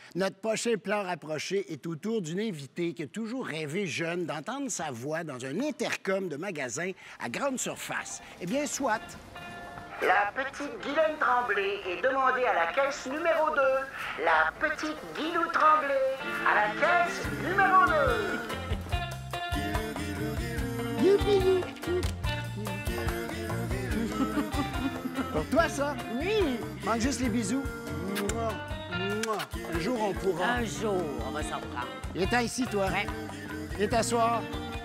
Notre prochain plan rapproché est autour d'une invitée qui a toujours rêvé jeune d'entendre sa voix dans un intercom de magasin à grande surface. Eh bien, soit. La petite Guylaine Tremblay est demandée à la caisse numéro 2. La petite Guilou Tremblay à la caisse numéro 2. Youpi! Pour toi, ça? Oui. Manque juste les bisous. Mouah, mouah. Un jour, on pourra. Un jour, on va s'en prendre. Viens ici, toi. Ouais. Viens t'asseoir.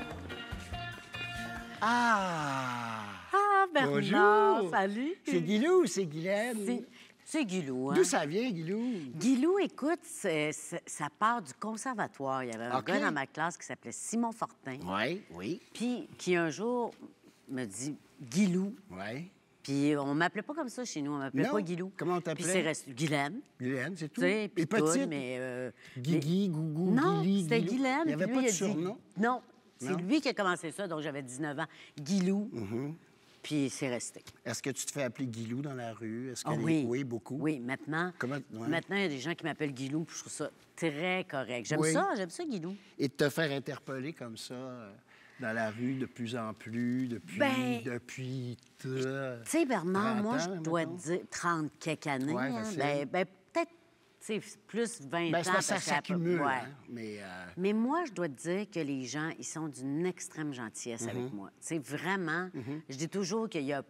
Ah! Ah, Bernard, Bonjour. salut. C'est Guilou ou c'est Guylaine? C'est Guilou, hein? D'où ça vient, Guilou? Guilou, écoute, ça part du conservatoire. Il y avait un OK. gars dans ma classe qui s'appelait Simon Fortin. Oui, oui, Puis qui, un jour, me dit Guilou. oui. Puis on m'appelait pas comme ça chez nous. On m'appelait Non? pas Guilou. Comment on t'appelait? Puis c'est resté Guylaine. Guylaine, c'est tout? Tu sais, puis Et tout, petite? mais... Guigui, Gougou, Non, Guili, c'était Guilou. Guylaine. Il n'y avait puis pas lui, de il a dit- surnom? Non, c'est Non? lui qui a commencé ça, donc j'avais 19 ans. Guilou. Puis c'est resté. Est-ce que tu te fais appeler Guilou dans la rue? Est-ce que Ah oui. Oui, beaucoup. Oui, maintenant. Comment- ouais. Maintenant, il y a des gens qui m'appellent Guilou, puis je trouve ça très correct. J'aime Oui. j'aime ça, Guilou. Et de te faire interpeller comme ça dans la rue de plus en plus, depuis... Ben, depuis... Tu sais, Bernard, 30 moi, je ans, dois mettons. te dire 30 quelques années. Ouais, hein. facile. Ben, peut-être, tu sais, plus 20 Ben, ans. c'est parce que ça parce qu'à peu- s'accumule, ouais. hein, mais... Mais moi, je dois te dire que les gens, ils sont d'une extrême gentillesse avec moi. C'est vraiment... Je dis toujours qu'il y a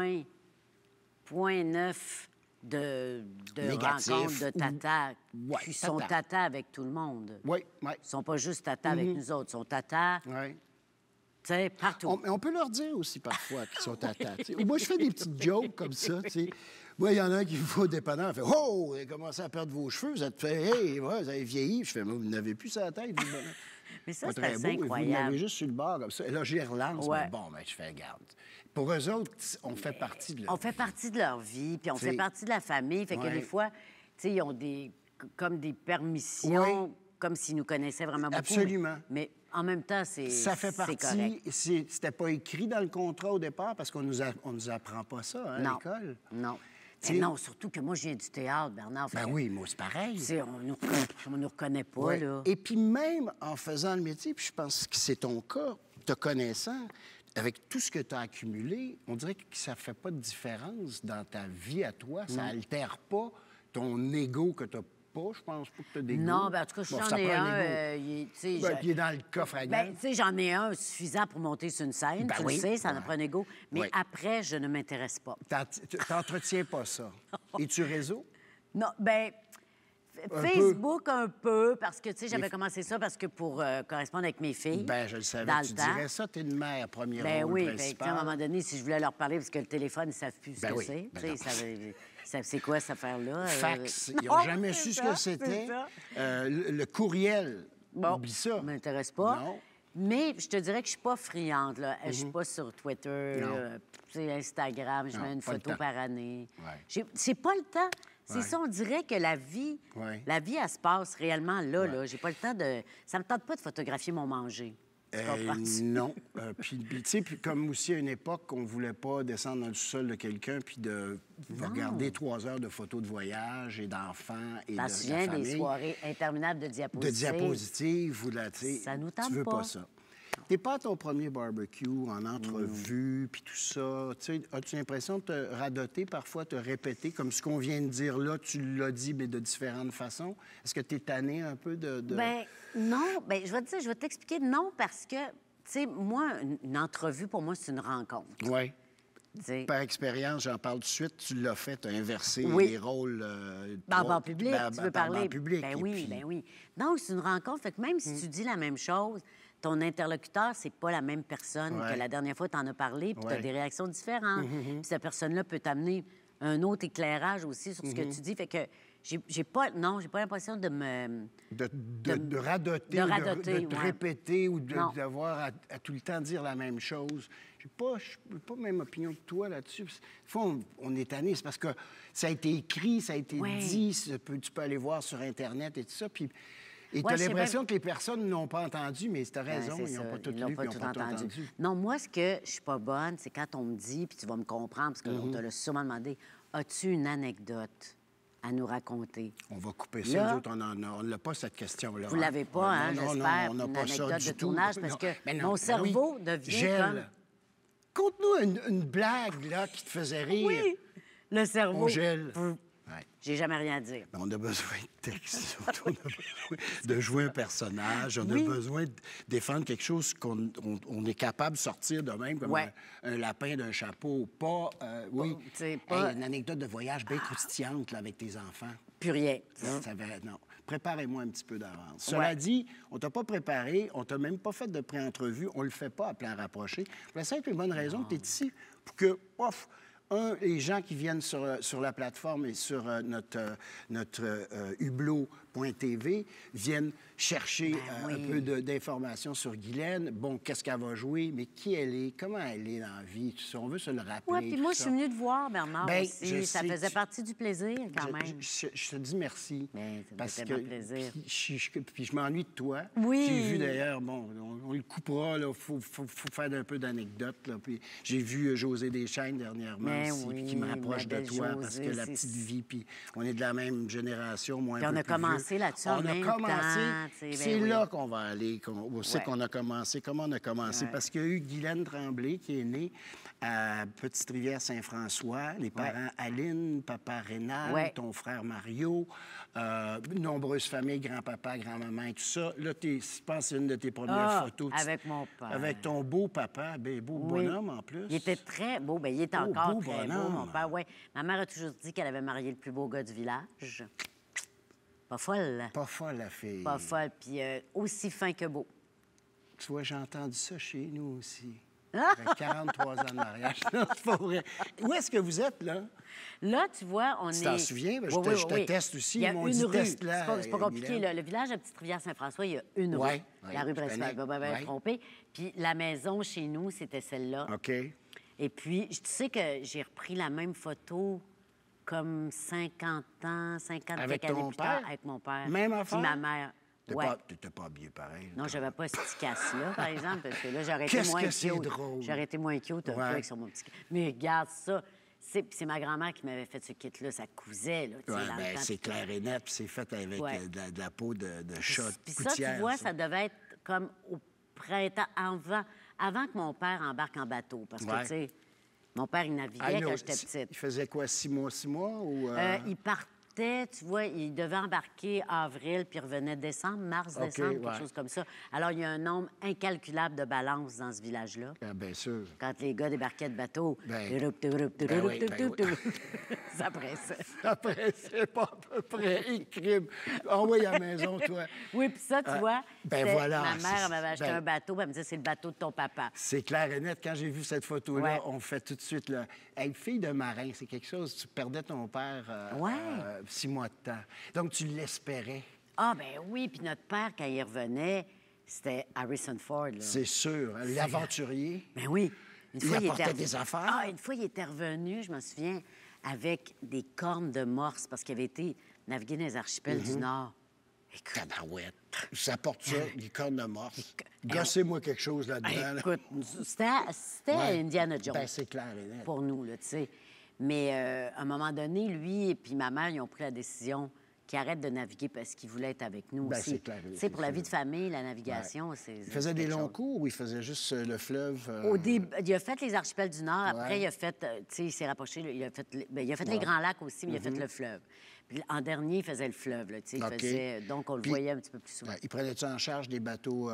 point 9 de Négatif rencontres de tata Ouais, qui sont tata. tata avec tout le monde. Oui, oui, Ils sont pas juste tata avec nous autres. Ils sont tata, oui. tu sais, partout. On peut leur dire aussi parfois qu'ils sont tata. tu sais. Moi, je fais des petites jokes comme ça, tu sais. Moi, il y en a un qui me voit au dépanneur, il fait « Oh, vous avez commencé à perdre vos cheveux, vous êtes fait, hey, ouais, vous avez vieilli. » Je fais « Vous n'avez plus ça à la tête, vous. Mais ça, Pas c'est très assez beau, et vous incroyable. l'avez juste sur le bord comme ça. Et là, je les relance. Ouais. Mais bon, ben, je fais garde. Pour eux autres, on fait partie de leur On fait partie de leur vie, puis on T'sais, fait partie de la famille. Fait que ouais. des fois, tu sais, ils ont comme des permissions, Ouais. comme s'ils nous connaissaient vraiment beaucoup. Absolument. Mais en même temps, c'est Ça fait c'est correct. partie. C'était pas écrit dans le contrat au départ parce qu'on nous apprend pas ça hein, à Non. l'école. Non. T'sais- Mais non, surtout que moi, je viens du théâtre, Bernard. Fait Ben que, oui, moi, c'est pareil. tu sais, on nous reconnaît pas, Ouais. là. Et puis même en faisant le métier, puis je pense que c'est ton cas, te connaissant, avec tout ce que tu as accumulé, on dirait que ça fait pas de différence dans ta vie à toi. Ça altère pas ton ego que tu n'as pas. Je pense pas que tu as d'ego. Non, ben en tout cas, Bon, j'en ça ai prend un. ego. Il est- tu sais, Ben, puis il est dans le coffre à Ben, gants. tu sais, j'en ai un suffisant pour monter sur une scène. Ben tu oui. le sais, ça en Ouais. prend un ego. Mais Oui. après, je ne m'intéresse pas. Tu n'entretiens pas ça. Es-tu réseau? Non, ben Un Facebook un peu, parce que, tu sais, j'avais commencé ça parce que pour correspondre avec mes filles. Ben, je le savais. dans Tu le temps. dirais ça, tu es une mère, premier Ben rôle oui, fait que, principal. à un moment donné, si je voulais leur parler, parce que le téléphone, ils ne savent plus ce Ben que oui, c'est. ben Tu sais, non. c'est quoi cette affaire-là? Fax. Ils non, n'ont jamais c'est su ce ça, que c'était. c'est ça. Le courriel. Bon, Oublie ça. ça m'intéresse pas. Non. Mais je te dirais que je suis pas friande, là. Je suis pas sur Twitter, Non. tu sais, Instagram, je Non, mets une pas le photo temps. par année. Ouais. C'est pas le temps. C'est Ouais. ça, on dirait que la vie, Ouais. elle se passe réellement là. J'ai pas le temps de... Ça me tente pas de photographier mon manger. Tu comprends-tu? Non. Puis, tu sais, puis comme aussi à une époque, on ne voulait pas descendre dans le sous-sol de quelqu'un puis de regarder 3 heures de photos de voyage et d'enfants et T'en de souviens la des famille. soirées interminables de De diapositives? diapositives ou de la... tu sais, Ça nous tente Tu veux pas. pas ça. T'es pas à ton premier barbecue, en entrevue, puis tout ça. Tu sais, as-tu l'impression de te radoter parfois, te répéter, comme ce qu'on vient de dire là, tu l'as dit, mais de différentes façons? Est-ce que tu es tanné un peu de... Ben non, ben je vais te dire, je vais t'expliquer non parce que, tu sais, moi, une entrevue, pour moi, c'est une rencontre. Oui. Tu sais. Par expérience, j'en parle tout de suite, tu l'as fait, tu as inversé Oui. les rôles. En public, tu veux parler? En public. Ben et oui, puis- ben oui. Donc, c'est une rencontre. Fait que même si tu dis la même chose, ton interlocuteur, c'est pas la même personne Ouais. que la dernière fois tu en as parlé, puis tu as Ouais. des réactions différentes. Puis cette personne-là peut t'amener un autre éclairage aussi sur ce que tu dis. Fait que j'ai pas l'impression de me... De radoter, de ou radoter, de te ouais. répéter ou Non. d'avoir à tout le temps dire la même chose. Je n'ai pas la même opinion que toi là-dessus. Des fois, on est tanné. C'est parce que ça a été écrit, ça a été Ouais. dit, tu peux aller voir sur Internet et tout ça. Puis, et tu Ouais, as je sais l'impression que les personnes n'ont pas entendu, mais tu as raison, Ouais, c'est ils n'ont ça. pas tout Ils l'ont lu, pas puis ils tout n'ont pas tout entendu. entendu. Non, moi, ce que je suis pas bonne, c'est quand on me dit, puis tu vas me comprendre, parce qu'on te l'a sûrement demandé, as-tu une anecdote? à nous raconter. On va couper ça. Là- Nous autres, on n'a pas cette question-là. Vous l'avez pas, hein, Non, j'espère, on n'a une pas ça anecdote du de tout. tournage, parce Non. que Mais non, mon ben cerveau oui. devient Gèle. comme... Conte-nous une blague, là, qui te faisait rire. Oui, le cerveau. On gèle. Pff, Ouais. J'ai jamais rien à dire. Mais on a besoin de texte, on a besoin de jouer un personnage, on Oui. a besoin de défendre quelque chose qu'on est capable de sortir de même, comme Ouais. un lapin d'un chapeau. Pas, oui, tu sais, pas- Hey, une anecdote de voyage bien croustillante là, avec tes enfants. Plus rien. Non. Préparez-moi un petit peu d'avance. Cela dit, on t'a pas préparé, on t'a même pas fait de pré-entrevue, on le fait pas à plan rapproché. Pour la simple et bonne raison que tu es ici pour que, les gens qui viennent sur la plateforme et sur notre hublot.tv viennent chercher oui. un peu d'informations sur Guylaine. Bon, qu'est-ce qu'elle va jouer, mais qui elle est, comment elle est dans la vie, tout ça. On veut se le rappeler. Oui, puis tout moi, je ça. suis venue te voir, Bernard, Ben, aussi. je Ça sais, faisait partie du plaisir, quand même. Je te dis merci. Ben, ça me parce fait que tellement plaisir. puis je m'ennuie de toi. Oui. J'ai vu d'ailleurs, bon, on le coupera, il faut faire un peu d'anecdotes. là. Puis j'ai vu José Deschênes dernièrement Ben aussi, oui, puis qui me rapproche ma de belle toi parce José, que la c'est- petite vie, puis on est de la même génération, moi un Puis on peu a plus commencé vieux. là-dessus en On a même commencé. temps, tu sais, ben C'est oui. là qu'on va aller, on sait Ouais. qu'on a commencé. Comment on a commencé? Ouais. Parce qu'il y a eu Guylaine Tremblay qui est née à Petite-Rivière-Saint-François. Les parents Aline, papa Rénal, Ouais. ton frère Mario, nombreuses familles, grand-papa, grand-maman et tout ça. Là, je pense que c'est une de tes premières Ah, photos. avec mon père. Avec ton beau papa, ben beau Oui. bonhomme en plus. Il était très beau. Bien, il est Oh, encore beau très beau, bonhomme. mon père. Ouais. Ma mère a toujours dit qu'elle avait marié le plus beau gars du village. Pas folle. Pas folle, la fille. Pas folle. Puis aussi fin que beau. Tu vois, j'ai entendu ça chez nous aussi. Ah! Avec 43 ans de mariage. Non, c'est pas vrai. Où est-ce que vous êtes, là? Là, tu vois, on est... Tu t'en souviens? Ben, je Oui, te- oui, je te oui. teste aussi. Il y a Ils m'ont une dit, rue. teste-la, C'est pas compliqué. Guylaine. Le village de Petite-Rivière-Saint-François, il y a une rue. Ouais, La rue je principale. connais. Je vais me Ouais. tromper. Puis la maison chez nous, c'était celle-là. OK. Et puis, tu sais que j'ai repris la même photo comme 50 ans, 50 Avec quelques années ton plus tard, père? avec mon père. Même Puis affaire? ma mère. Ouais. T'étais pas habillé pareil. Non, j'avais pas ce petit casse-là, par exemple, parce que là, j'aurais été Qu'est-ce moins que c'est cute. drôle. J'aurais été moins cute un peu Ouais. avec son mon petit... Mais regarde ça. C'est ma grand-mère qui m'avait fait ce kit-là. Ça cousait, là, tu sais, Ouais, dans le ben, temps. c'est clair et net, puis c'est fait avec Ouais. de la peau de chat, de Puis ça, tu poutière, vois, ça devait être comme au printemps, avant que mon père embarque en bateau. Parce que, Ouais. tu sais, mon père, il naviguait Ah, non, quand j'étais petite. Il faisait quoi, 6 mois, ou... Il partait, tu vois, il devait embarquer avril, puis il revenait décembre, mars, OK, décembre, quelque ouais. chose comme ça. Alors, il y a un nombre incalculable de balances dans ce village-là. Ah, bien sûr. Quand les gars débarquaient de bateau, Ben oui, ben oui. ça pressait. Après, c'est pas à peu près écrime. Envoie à la maison, toi. Oui, puis ça, tu vois, ben c'était- voilà, ma mère c'est- elle m'avait acheté ben- un bateau, puis elle me disait, c'est le bateau de ton papa. C'est clair et net. Quand j'ai vu cette photo-là, Ouais. on fait tout de suite, là, hey, fille de marin, c'est quelque chose, tu perdais ton père Ouais. 6 mois de temps. Donc, tu l'espérais. Ah, ben oui, puis notre père, quand il revenait, c'était Harrison Ford, là. C'est sûr. Hein, l'aventurier. Ben oui. Une Il fois, apportait était... des affaires? Ah, une fois, il était revenu, je me souviens, avec des cornes de morse, parce qu'il avait été naviguer dans les archipels du Nord. Écoute, Tabarouette. Ça porte ça, les cornes de morse. Gossez-moi quelque chose là-dedans. là. écoute, c'était Ouais. Indiana Jones. Ben, c'est clair et net. Pour nous, là, tu sais. Mais à un moment donné, lui et puis ma mère, ils ont pris la décision qu'ils arrêtent de naviguer parce qu'ils voulaient être avec nous Ben, aussi. c'est clair, Tu sais, c'est pour la sûr. vie de famille, la navigation, c'est... Il faisait des longs cours ou il faisait juste le fleuve? Au début, il a fait les archipels du Nord. Après, Ouais. il a fait, tu sais, il s'est rapproché, là, il a fait les Grands Lacs aussi, mais il a fait le fleuve. Puis en dernier, il faisait le fleuve, là, tu sais, il Mm-hmm. OK. faisait, donc on le Puis- voyait un petit peu plus souvent. Ouais, il prenait-tu en charge des bateaux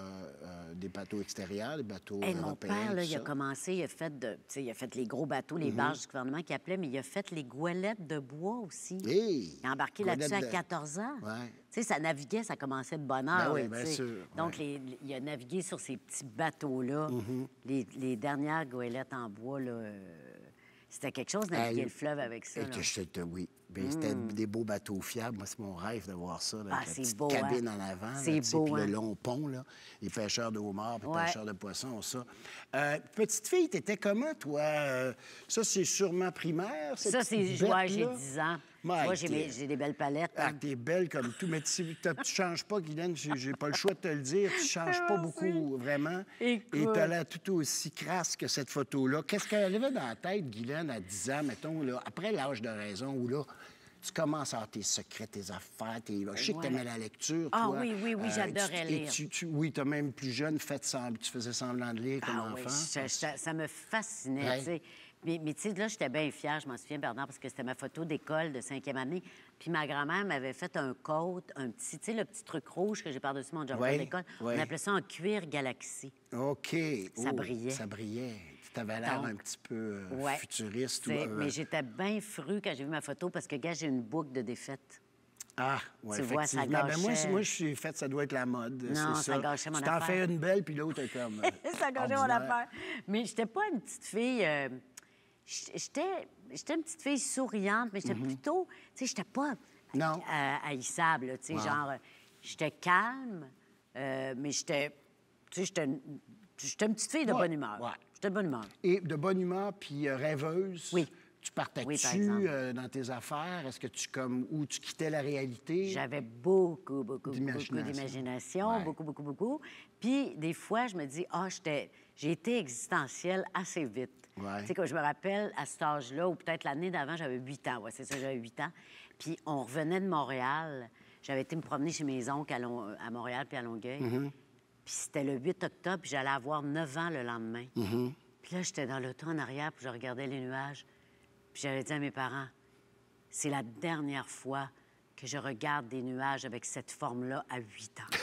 extérieurs, des bateaux Hey, mon européens? père, là, tout il a ça? commencé, il a fait, tu sais, il a fait les gros bateaux, les barges du gouvernement qu'il appelait, mais il a fait les goélettes de bois aussi. Hey! Il a embarqué Goélette là-dessus à de- 14 ans. Ouais. Tu sais, ça naviguait, ça commençait de bonne heure. Ben oui, là, bien tu sais. sûr, Donc, ouais. il a navigué sur ces petits bateaux-là. Les dernières goélettes en bois, là, c'était quelque chose de naviguer Hey, le fleuve avec ça. Et là. que oui. Ben, c'était des beaux bateaux fiables. Moi, c'est mon rêve de voir ça. Là, Ah, avec la c'est petite beau, cabine hein? en avant. C'est là, tu sais, beau, puis hein? le long pont, là. Les pêcheurs de homards, puis les Ouais. pêcheurs de poissons, ça. Petite fille, t'étais comment, toi? Ça, c'est sûrement primaire, cette Ça, petite c'est... Ouais, bête-là? j'ai 10 ans. My Moi, dear. j'ai des belles palettes. Ah, hein. t'es belle comme tout, mais tu changes pas, Guylaine, j'ai pas le choix de te le dire, tu changes pas beaucoup, vraiment. Écoute. Et t'as l'air tout aussi crasse que cette photo-là. Qu'est-ce qu'elle avait dans la tête, Guylaine, à 10 ans, mettons, là, après l'âge de raison, où là, tu commences à avoir tes secrets, tes affaires, je sais que tu aimais la lecture, Ah toi. oui, oui, oui, j'adorais lire. Oui, tu as même plus jeune tu faisais semblant de lire comme Ah oui, enfant. ça me fascinait, Ouais. tu sais. Mais tu sais, là, j'étais bien fière, je m'en souviens, Bernard, parce que c'était ma photo d'école de 5e année. Puis ma grand-mère m'avait fait un coat, un petit, tu sais, le petit truc rouge que j'ai par-dessus mon jargon Ouais, d'école. ouais. On appelait ça en cuir galaxie. OK. Ça brillait. Ça brillait. Tu avais l'air Donc, un petit peu ouais, futuriste. Mais j'étais bien fru quand j'ai vu ma photo parce que, gars, j'ai une boucle de défaite. Ah, oui, Tu vois, ça effectivement. Ben, gâchait. moi, je suis faite, ça doit être la mode. Non, c'est ça gâchait mon Tu t'en affaire. fais une belle, puis l'autre est comme. Ça gâchait mon ordinaire. affaire. Mais j'étais pas une petite fille... J'étais une petite fille souriante, mais j'étais plutôt... Tu sais, j'étais pas Non. haïssable, là, tu sais, Wow. genre... J'étais calme, mais j'étais... Tu sais, j'étais une petite fille de Ouais, bonne humeur. ouais. J'étais de bonne humeur. Et de bonne humeur, puis rêveuse. Oui. Tu partais-tu Oui, par exemple. dans tes affaires? Est-ce que ou tu quittais la réalité? J'avais beaucoup D'imagination. d'imagination, Ouais. beaucoup. Puis, des fois, je me dis, j'ai été existentielle assez vite. Ouais. Tu sais, quand je me rappelle, à cet âge-là, ou peut-être l'année d'avant, j'avais 8 ans. Ouais, c'est ça, j'avais 8 ans. Puis, on revenait de Montréal. J'avais été me promener chez mes oncles à Montréal puis à Longueuil. Mm-hmm. Puis, c'était le 8 octobre, puis j'allais avoir 9 ans le lendemain. Mm-hmm. Puis là, j'étais dans l'auto en arrière, puis je regardais les nuages. Puis j'avais dit à mes parents, c'est la dernière fois que je regarde des nuages avec cette forme-là à 8 ans.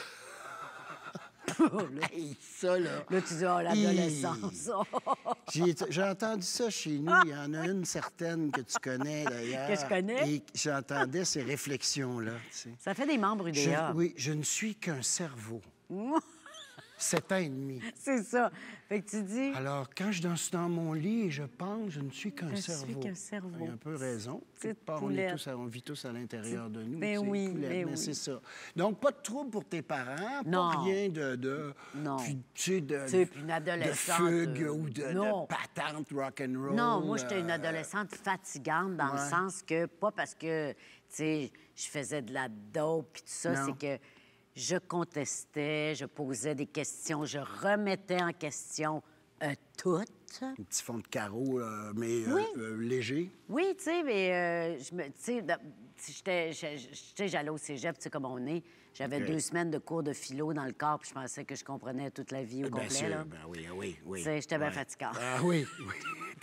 Là, Hey, ça, là. là, tu dis, oh, l'adolescence. J'ai entendu ça chez nous. Il y en a une certaine que tu connais, d'ailleurs. Que je connais? Et j'entendais ces réflexions-là. Tu sais. Ça fait des membres UDA. Oui, je ne suis qu'un cerveau. 7 ans et demi. C'est ça. Fait que tu dis... Alors, quand je suis dans mon lit et je pense, je ne suis qu'un Je cerveau. suis qu'un cerveau. Il a un peu raison. Petite Quelque part, poulette. on vit tous à l'intérieur de nous. Ben tu sais, oui, poulette, ben mais oui. c'est ça. Donc, pas de trouble pour tes parents, Non. pas rien de Non. puis, tu sais, Tu sais, puis une de adolescente... fugue ou de non. patente rock'n'roll. Non, moi, j'étais une adolescente fatigante dans le ouais. sens que, pas parce que, tu sais, je faisais de la dope puis tout ça, Non. c'est que je contestais, je posais des questions, je remettais en question tout. Un petit fond de carreau, mais Oui. léger. Oui, tu sais, mais j'allais au cégep, tu sais, comme on est. J'avais OK. 2 semaines de cours de philo dans le corps, puis je pensais que je comprenais toute la vie au Bien complet, sûr, là. ben oui, oui, oui. Tu sais, j'étais bien Ouais. fatigante. Ah oui, oui.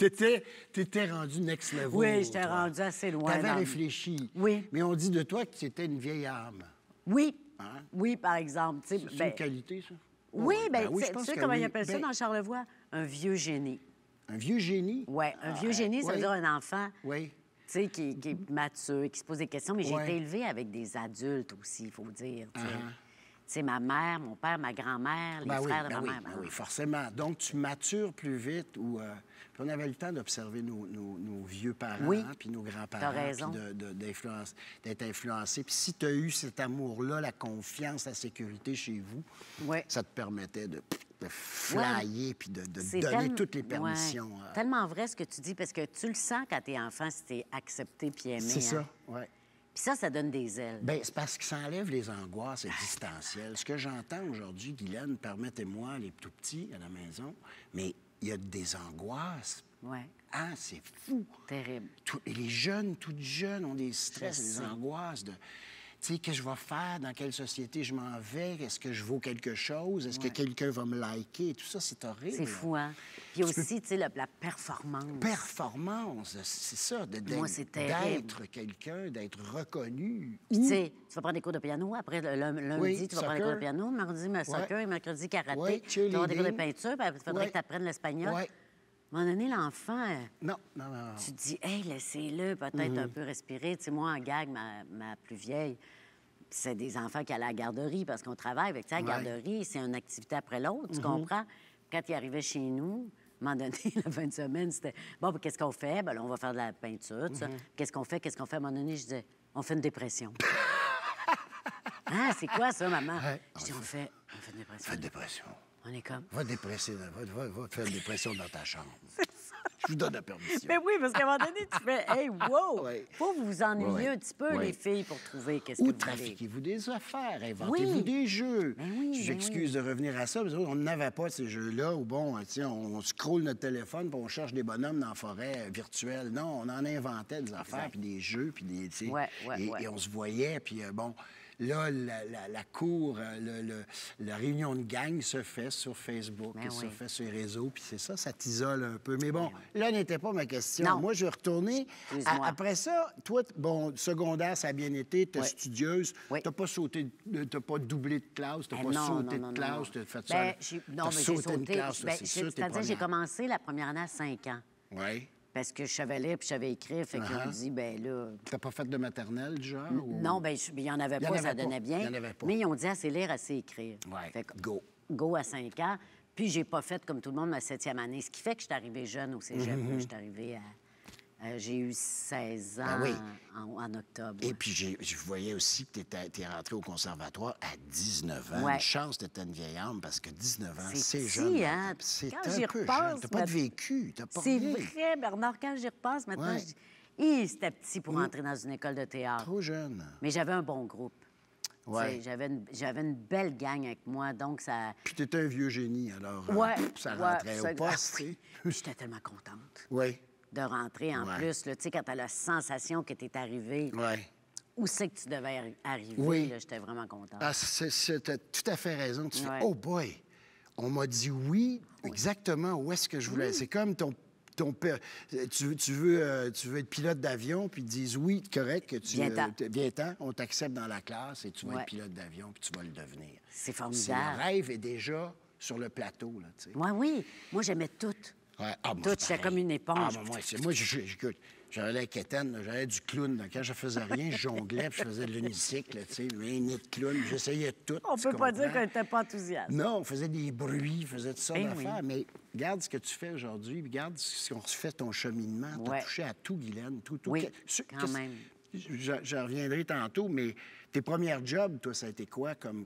T'étais rendu next level. Oui, j'étais toi. rendue assez loin. T'avais dans- réfléchi. Oui. Mais on dit de toi que tu étais une vieille âme. Oui, Hein? oui, par exemple. tu sais, C'est ben, une qualité, ça? Oui, Oh, bien, oui, je tu pense sais que comment oui. ils appellent ça Ben, dans Charlevoix? Un vieux génie. Un vieux génie? Oui, un vieux génie, ça veut oui. dire un enfant, Oui. tu sais, qui est mature, qui se pose des questions. Mais j'ai Ouais. été élevée avec des adultes aussi, il faut dire. Tu sais. Uh-huh. Tu sais, ma mère, mon père, ma grand-mère, les Ben oui, frères de ben ma oui, mère. ben oui, forcément. Donc, tu matures plus vite. Puis on avait le temps d'observer nos vieux parents, Oui. puis nos grands-parents, T'as raison. puis d'être influencé. Puis si tu as eu cet amour-là, la confiance, la sécurité chez vous, Ouais. ça te permettait de flyer puis de C'est donner toutes les permissions. ouais, tellement vrai ce que tu dis, parce que tu le sens quand t'es enfant, si t'es accepté puis aimé. C'est hein. ça, oui. Puis ça donne des ailes. Bien, c'est parce que ça enlève les angoisses existentielles. Ce que j'entends aujourd'hui, Guylaine, permettez-moi, les tout petits à la maison, mais il y a des angoisses. Oui, Ah, c'est fou. terrible. Et les jeunes, toutes jeunes, ont des stress, Je des sais. angoisses de... Tu sais, qu'est-ce que je vais faire? Dans quelle société je m'en vais? Est-ce que je vaux quelque chose? Est-ce que quelqu'un va me liker? Tout ça, c'est horrible. C'est fou, hein? Puis aussi, tu sais, la performance. Performance, c'est ça, Moi, c'est terrible. d'être quelqu'un, d'être reconnu. Puis, tu sais, tu vas prendre des cours de piano. Après, lundi, Oui, tu vas prendre des cours de soccer. piano. Mardi, soccer. Mercredi, karaté. Ouais, tu vas avoir des cours de cheerleading. peinture. Puis il faudrait Ouais. que tu apprennes l'espagnol. Ouais. À un moment donné, l'enfant, Non, non, non. tu te dis, hey, laissez-le peut-être Mm-hmm. un peu respirer. Tu sais, moi, en gag, ma plus vieille, c'est des enfants qui allaient à la garderie parce qu'on travaille. Fait que, tu sais, la Ouais. garderie, c'est une activité après l'autre, Mm-hmm. tu comprends? Quand ils arrivaient chez nous, à un moment donné, la fin de semaine, c'était bon, puis qu'est-ce qu'on fait? Ben là, on va faire de la peinture, tout ça. Mm-hmm. Qu'est-ce qu'on fait? À un moment donné, je disais, on fait une dépression. Ah, c'est quoi ça, maman? Ouais. Je dis, on fait une dépression. Fais de dépression. On est comme. Va dépresser, va te faire une dépression dans ta chambre. Je vous donne la permission. Mais oui, parce qu'à un moment donné, tu fais « Hey, wow! Ouais. Faut vous ennuyer Ouais. un petit peu, Ouais. les filles, pour trouver qu'est-ce Ou que vous voulez. trafiquez-vous des affaires, inventez-vous Oui. des jeux. Ben oui, ben J'excuse de revenir à ça, mais on n'avait pas ces jeux-là où, bon, tiens, on scrolle notre téléphone puis on cherche des bonhommes dans la forêt virtuelle. Non, on en inventait des affaires, puis des jeux, puis des... tu sais, Ouais, ouais, et, ouais. et on se voyait, puis bon... Là, la cour, la réunion de gang se fait sur Facebook, Ben se oui. fait sur les réseaux, puis c'est ça, ça t'isole un peu. Mais bon, là n'était pas ma question. Non. Moi, je vais retourner. Excuse-moi. Après ça, toi, bon, secondaire, ça a bien été, t'es Oui. studieuse, Oui. t'as pas sauté, t'as pas doublé de classe, t'as Eh pas non, sauté non, de non, non. classe, t'as fait Ben, ça. non, t'as mais j'ai sauté sauté. une classe, Ben, c'est sûr, tes c'est-à-dire, j'ai premières. commencé la première année à 5 ans. Oui. Parce que je savais lire puis je savais écrire. Fait qu'ils ont dit, ben là... T'as pas fait de maternelle, du genre? ou- Non, bien, il n'y en avait Il y en pas, avait ça pas. donnait bien. Il y en avait pas. Mais ils ont dit assez lire, assez écrire. Ouais, Fait que, go. Go à 5 ans. Puis j'ai pas fait, comme tout le monde, ma 7e année. Ce qui fait que je suis arrivée jeune au cégep. là. Je suis arrivée à... j'ai eu 16 ans Ben oui. en octobre. Et puis, je voyais aussi que t'es rentré au conservatoire à 19 ans. Ouais. Une chance d'être une vieille âme, parce que 19 ans, C'est c'est petit, jeune. hein? C'est Quand un j'y peu repense, jeune. T'as pas de vécu, t'as pas C'est rien. vrai, Bernard, quand j'y repasse maintenant, Ouais. je dis, Hi, c'était petit pour entrer dans une école de théâtre. Trop jeune. Mais j'avais un bon groupe. Ouais. Tu sais, j'avais une belle gang avec moi, donc ça... Puis t'étais un vieux génie, alors Ouais, ça ouais, rentrait ça- au poste. tu sais. J'étais tellement contente Oui, de rentrer en Ouais. plus. là. Tu sais, quand tu as la sensation que tu es arrivé, oui. où c'est que tu devais arriver, Oui. là, j'étais vraiment contente. Ah, t'as tout à fait raison. Tu Ouais. fais, oh boy, on m'a dit oui, exactement où est-ce que je voulais. C'est comme ton père. Tu veux être pilote d'avion, puis ils te disent oui, correct, que tu Viens-t'en. viens-ten, on t'accepte dans la classe et tu vas Ouais. être pilote d'avion, puis tu vas le devenir. C'est C'est formidable. le rêve est déjà sur le plateau, là, tu sais. Ouais, oui, moi, j'aimais tout. Ouais. Ah, moi, Tout, c'est j'étais pareil. comme une éponge. Ah, moi, écoute, j'avais la quétaine, là, j'avais du clown. Là. Quand je faisais rien, je jonglais, puis je faisais de l'unicycle, tu sais, un nid de clown. J'essayais de tout. On tu peut pas dire comprends? qu'on n'était pas enthousiaste. Non, on faisait des bruits, on faisait toutes sortes Ben d'affaires. oui. Mais regarde ce que tu fais aujourd'hui, puis regarde ce qu'on fait ton cheminement. Tu as Ouais. touché à tout, Guylaine, tout. Oui, Que- quand même. Je reviendrai tantôt, mais tes premiers jobs, toi, ça a été quoi comme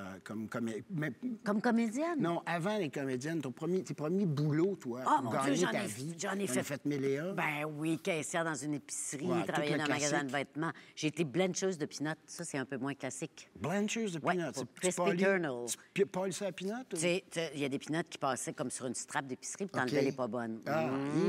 mais- Comme comédienne? non, avant les comédiennes, tes premiers boulots, toi, Ah, pour mon Dieu, gagner j'en ta ai- vie. j'en ai T'en as fait mille et un. Ben oui, caissière dans une épicerie, Ouais, tout travailler le dans un magasin de classique. vêtements. J'ai été blancheuse de peanuts. Ça, c'est un peu moins classique. Blanchers de Ouais, peanuts. pour Tu Crispy polis- Kernel. Tu polis ça à peanuts? ou? Tu sais, il y a des peanuts qui passaient comme sur une strap d'épicerie, puis t'enlevais OK. les pas bonnes. Ah,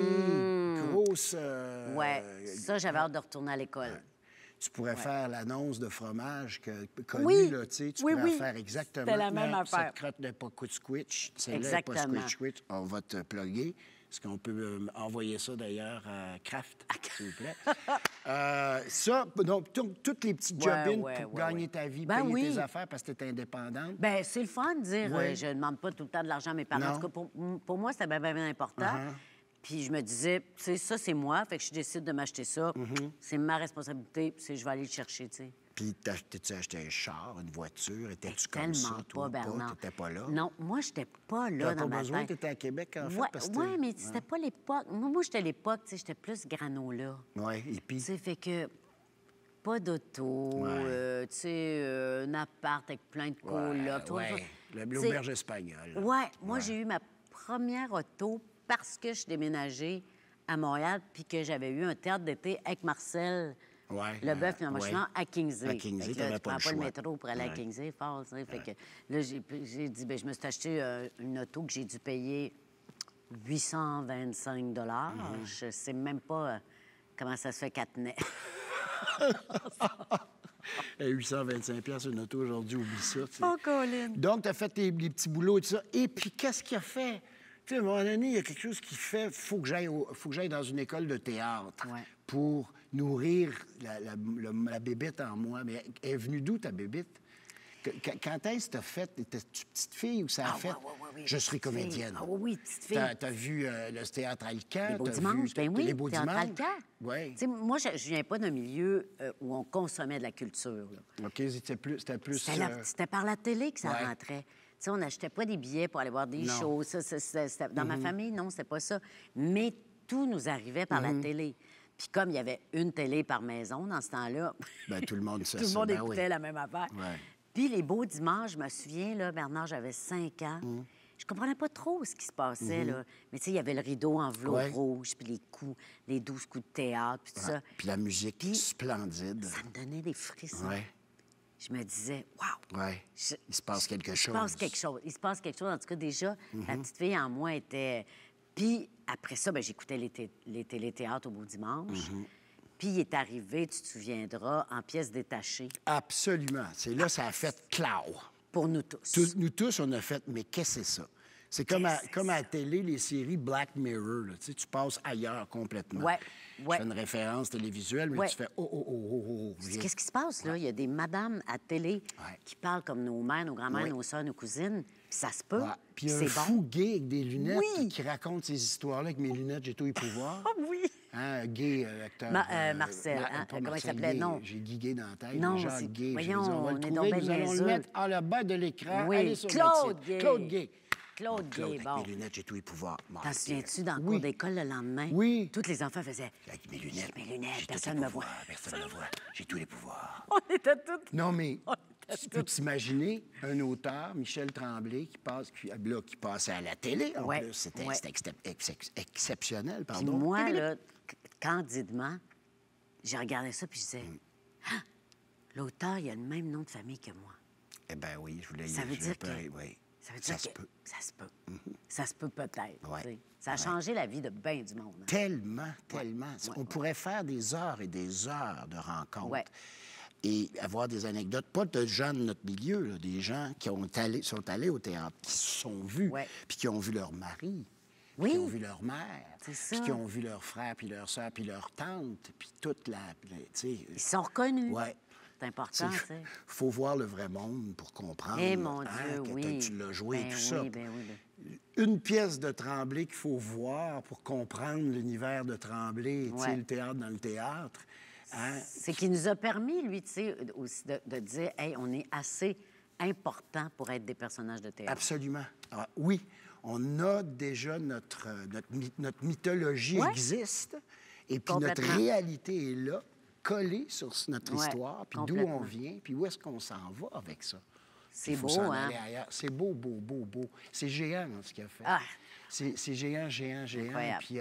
grosse... Ouais, ça, j'avais hâte de retourner à l'école. Tu pourrais faire l'annonce de fromage connue, Oui. là, tu sais. Tu Oui, pourrais oui. faire exactement. C'était la même Non, affaire. Cette crotte n'est pas squitch. Celle-là n'est pas Exactement. squitch. On va te plugger. Est-ce qu'on peut envoyer ça, d'ailleurs, à Kraft, s'il vous plaît? Ça, donc, toutes les petites job-ins pour gagner ta vie, Ben payer oui. tes affaires parce que tu es indépendante. Ben c'est le fun de dire Oui. je ne demande pas tout le temps de l'argent à mes parents. Non. En tout cas, pour moi, c'était bien, bien important. Puis je me disais, tu sais, ça, c'est moi, fait que je décide de m'acheter ça. C'est ma responsabilité, puis je vais aller le chercher, tu sais. Puis, t'as-tu acheté un char, une voiture? Étais-tu comme Tellement ça, toi? pas, Bernard. T'étais pas là? Non, moi, j'étais pas là T'avais dans pas ma besoin, tête. t'étais à Québec, en fait, Ouais, parce que... ouais, mais c'était pas l'époque. Moi j'étais à l'époque, tu sais, j'étais plus granola. Oui, et puis... Tu sais, fait que pas d'auto, Ouais. tu sais, un appart avec plein de colocs. ouais. Tu sais, L'auberge espagnole. Ouais, moi, j'ai eu ma première auto parce que je déménageais à Montréal puis que j'avais eu un théâtre d'été avec Marcel Ouais, Leboeuf et ouais. à Kingsey. À Kingsey, Fait que là, t'avais tu pas prends le pas le choix. métro pour aller à Ouais. Kingsey, fort, tu sais. Fait que là, j'ai dit, ben je me suis acheté une auto que j'ai dû payer 825 Mm-hmm. Je sais même pas comment ça se fait qu'elle tenait. 825 piastres une auto aujourd'hui, oublie ça. tu sais. Oh, Colin! Donc, tu as fait les petits boulots et tout ça. Et puis, qu'est-ce qu'il a fait? Tu sais, à un moment donné, il y a quelque chose qui fait faut que j'aille dans une école de théâtre Ouais. pour nourrir la bébête en moi. Mais elle est venue d'où, ta bébête? Quand est-ce que tu as fait? Étais-tu petite fille ou ça a fait? Oui, Je serai petite fille. comédienne. Ah oui, petite fille. T'as vu le théâtre Alcan? Les beaux t'as dimanches, vu, ben oui, Les beaux théâtre dimanches? Alcan. Oui. Tu sais, moi, je viens pas d'un milieu où on consommait de la culture. Là. OK, c'était plus... C'était par la télé que ça ouais. rentrait. Tu sais, on n'achetait pas des billets pour aller voir des Non. shows. Dans ma famille, non, c'était pas ça. Mais tout nous arrivait par la télé. Puis comme il y avait une télé par maison dans ce temps-là, Ben, tout le monde sait tout le ça. monde Ben écoutait oui. la même affaire. Ouais. Puis les beaux dimanches, je me souviens, là, Bernard, j'avais 5 ans. Je comprenais pas trop ce qui se passait, là. Mais tu sais, il y avait le rideau en velours Ouais. rouge, puis les 12 coups de théâtre, puis tout ça. Puis la musique Puis- splendide. Ça me donnait des frissons. Ouais, Je me disais, wow! ouais. Il se passe quelque chose. Il se passe quelque chose. Il se passe quelque chose. En tout cas, déjà, la petite fille en moi était... Puis après ça, ben, j'écoutais les téléthéâtres au beau dimanche. Puis il est arrivé, tu te souviendras, en pièces détachées, Absolument. C'est là, ça a fait clau. pour nous tous. Nous tous, on a fait, mais qu'est-ce que c'est ça? C'est comme, comme à la télé, les séries Black Mirror. Là. Tu sais, tu passes ailleurs complètement. Ouais, ouais. Tu fais une référence télévisuelle, mais Ouais. tu fais oh. Qu'est-ce qui se passe, là? Il y a des madames à télé Ouais. qui parlent comme nos mères, nos grands-mères, Ouais. nos sœurs, nos cousines. Puis ça se peut. Ouais. Puis C'est un fou bon. gay avec des lunettes Oui. qui raconte ces histoires-là avec mes lunettes, j'ai tout les pouvoirs. Ah oui! Hein, un gay acteur. Marcel, hein, pas comment il Marcel s'appelait? Gay, Non. J'ai Guy Gay dans la tête. Non, Jean c'est- Gay. voyons, Je veux dire, on va on le est trouver, donc ben nous allons le niaiseux. mettre en le bas de l'écran. Oui, Allez sur Claude Netflix. Gay. Claude Gay. Claude Claude, Gay, avec bon. mes lunettes, j'ai tous les pouvoirs. Bon, T'en souviens-tu, dans le oui. cours d'école le lendemain? Oui. Tous les enfants faisaient... Avec mes lunettes. Mes lunettes, j'ai tous personne les me voit. pouvoirs, Personne ne me voit. J'ai tous les pouvoirs. On était toutes... Non, mais On était tu peux t'imaginer un auteur, Michel Tremblay, qui passait à la télé. En Ouais, plus, c'était ouais. exceptionnel, Puis pardon. moi, là, candidement, j'ai regardé ça, puis je disais... Ah! L'auteur, il a le même nom de famille que moi. Eh bien oui, je voulais Ça veut dire que... Oui. Ça veut dire se que... peut. Ça se peut. Ça se peut peut-être. Ouais. tu sais. Ça a changé la vie de bien du monde. hein. Tellement. On ouais. pourrait faire des heures et des heures de rencontres. Ouais. Et avoir des anecdotes, pas de gens de notre milieu, là, des gens qui sont allés au théâtre, qui se sont vus, Ouais. puis qui ont vu leur mari, Oui. qui ont vu leur mère, C'est puis ça. qui ont vu leur frère, puis leur soeur, puis leur tante, puis toute tu sais... Ils se sont reconnus. Ouais. C'est important, tu sais. faut voir le vrai monde pour comprendre. Eh, mon hein, Dieu, que oui. tu l'as joué et Ben tout oui, ça. ben oui, ben- Une pièce de Tremblay qu'il faut voir pour comprendre l'univers de Tremblay, tu sais, Ouais. le théâtre dans le théâtre. Hein? C'est qu'il nous a permis, lui, tu sais, aussi de dire, hey, on est assez important pour être des personnages de théâtre. Absolument. Alors, oui, on a déjà notre mythologie Ouais. existe, et puis notre Complètement. réalité est là, collée sur notre Ouais, histoire, puis d'où complètement. on vient, puis où est-ce qu'on s'en va avec ça. C'est Il faut beau, s'en hein? aller ailleurs. C'est beau. C'est géant, ce qu'il a fait. Ah! C'est géant. Incroyable. Puis